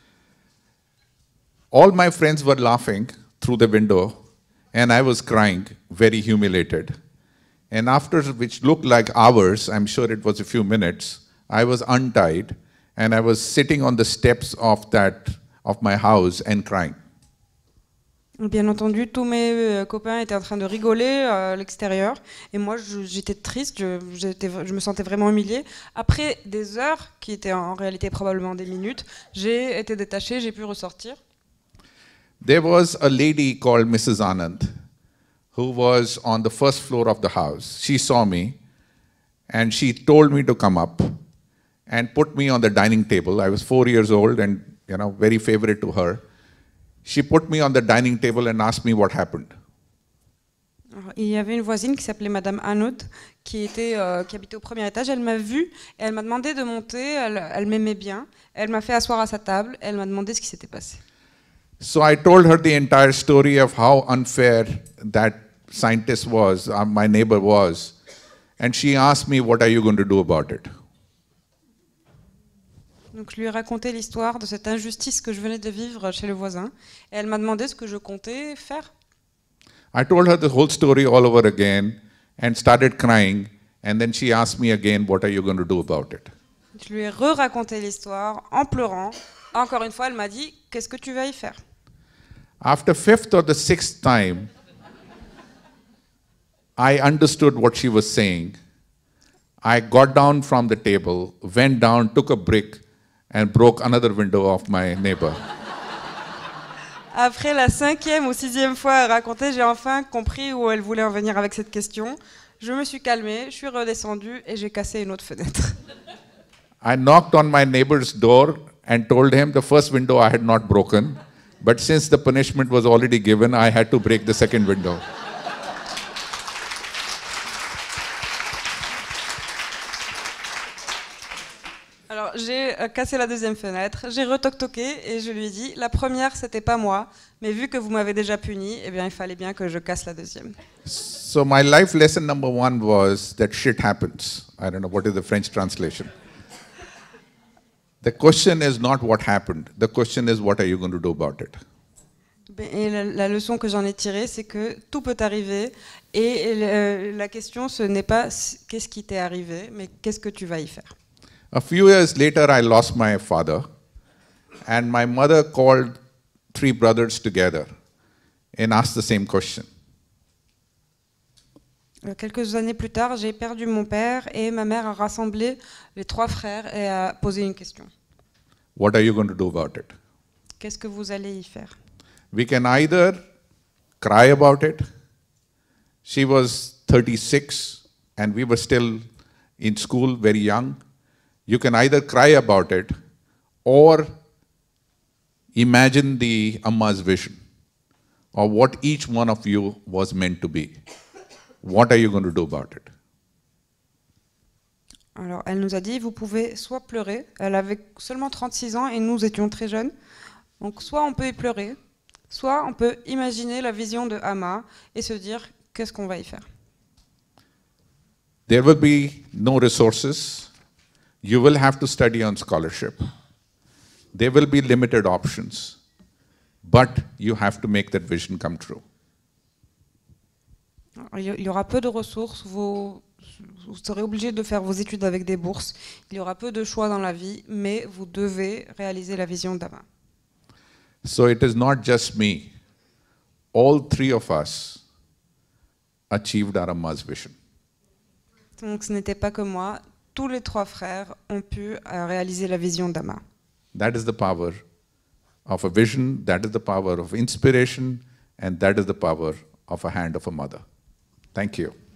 All my friends were laughing through the window, and I was crying, very humiliated. And after which looked like hours, I'm sure it was a few minutes, I was untied, and I was sitting on the steps of that of my house and crying. Bien entendu, tous mes euh, copains étaient en train de rigoler euh, à l'extérieur et moi je- j'étais triste, je, j'étais v- je me sentais vraiment humiliée. Après des heures, qui étaient en réalité probablement des minutes, j'ai été détachée, j'ai pu ressortir. There was a lady called Missus Anand who was on the first floor of the house. She saw me and she told me to come up and put me on the dining table. I was four years old and, you know, very favorite to her. She put me on the dining table and asked me what happened. Alors, il y avait une voisine qui s'appelait Madame Hanoud, qui, était, euh, qui habitait au premier étage. Elle m'a vue et elle m'a demandé de monter. Elle, elle m'aimait bien. Elle m'a fait asseoir à sa table. Elle m'a demandé ce qui s'était passé. So I told her the entire story of how unfair that scientist was, uh, my neighbor was. And she asked me, what are you going to do about it? Donc je lui ai raconté l'histoire de cette injustice que je venais de vivre chez le voisin. Et elle m'a demandé ce que je comptais faire. I told her the whole story all over again and started crying. And then she asked me again, what are you going to do about it? Je lui ai re-raconté l'histoire en pleurant. Encore une fois, elle m'a dit, qu'est-ce que tu vas y faire? After fifth or the sixth time, I understood what she was saying. I got down from the table, went down, took a brick, and broke another window of my neighbor. Après la cinquième ou sixième fois à raconter, j'ai enfin compris où elle voulait en venir avec cette question. Je me suis calmée, je suis redescendue et j'ai cassé une autre fenêtre. I knocked on my neighbor's door and told him the first window I had not broken, but since the punishment was already given, I had to break the second window. Alors j'ai euh, cassé la deuxième fenêtre, j'ai retoc-toqué et je lui ai dit, la première c'était pas moi, mais vu que vous m'avez déjà puni, eh bien il fallait bien que je casse la deuxième. So my life lesson number one was that shit happens. I don't know what is the French translation. The question is not what happened. The question is what are you going to do about it? Et la, la leçon que j'en ai tirée, c'est que tout peut arriver et le, la question ce n'est pas qu'est-ce qui t'est arrivé, mais qu'est-ce que tu vas y faire. A few years later, I lost my father, and my mother called three brothers together and asked the same question. Quelques années plus tard, j'ai perdu mon père et ma mère a rassemblé les trois frères et a posé une question. What are you going to do about it? Qu'est-ce que vous allez y faire? We can either cry about it. She was thirty-six, and we were still in school, very young. You can either cry about it or imagine the Amma's vision or what each one of you was meant to be. What are you going to do about it? Alors, elle nous a dit, vous pouvez soit pleurer, elle avait seulement trente-six ans et nous étions très jeunes, donc soit on peut y pleurer, soit on peut imaginer la vision de Amma et se dire, qu'est-ce qu'on va y faire? There will be no resources. You will have to study on scholarship. There will be limited options, but you have to make that vision come true. Il y aura peu de ressources, vous, vous serez obligé de faire vos études avec des bourses, il y aura peu de choix dans la vie, mais vous devez réaliser la vision d'Amma. So it is not just me. All three of us achieved our Amma's vision. Donc ce n'était pas que moi. Tous les trois frères ont pu euh, réaliser la vision d'Amma. That is the power of a vision, that is the power of inspiration, and that is the power of a hand of a mother. Thank you.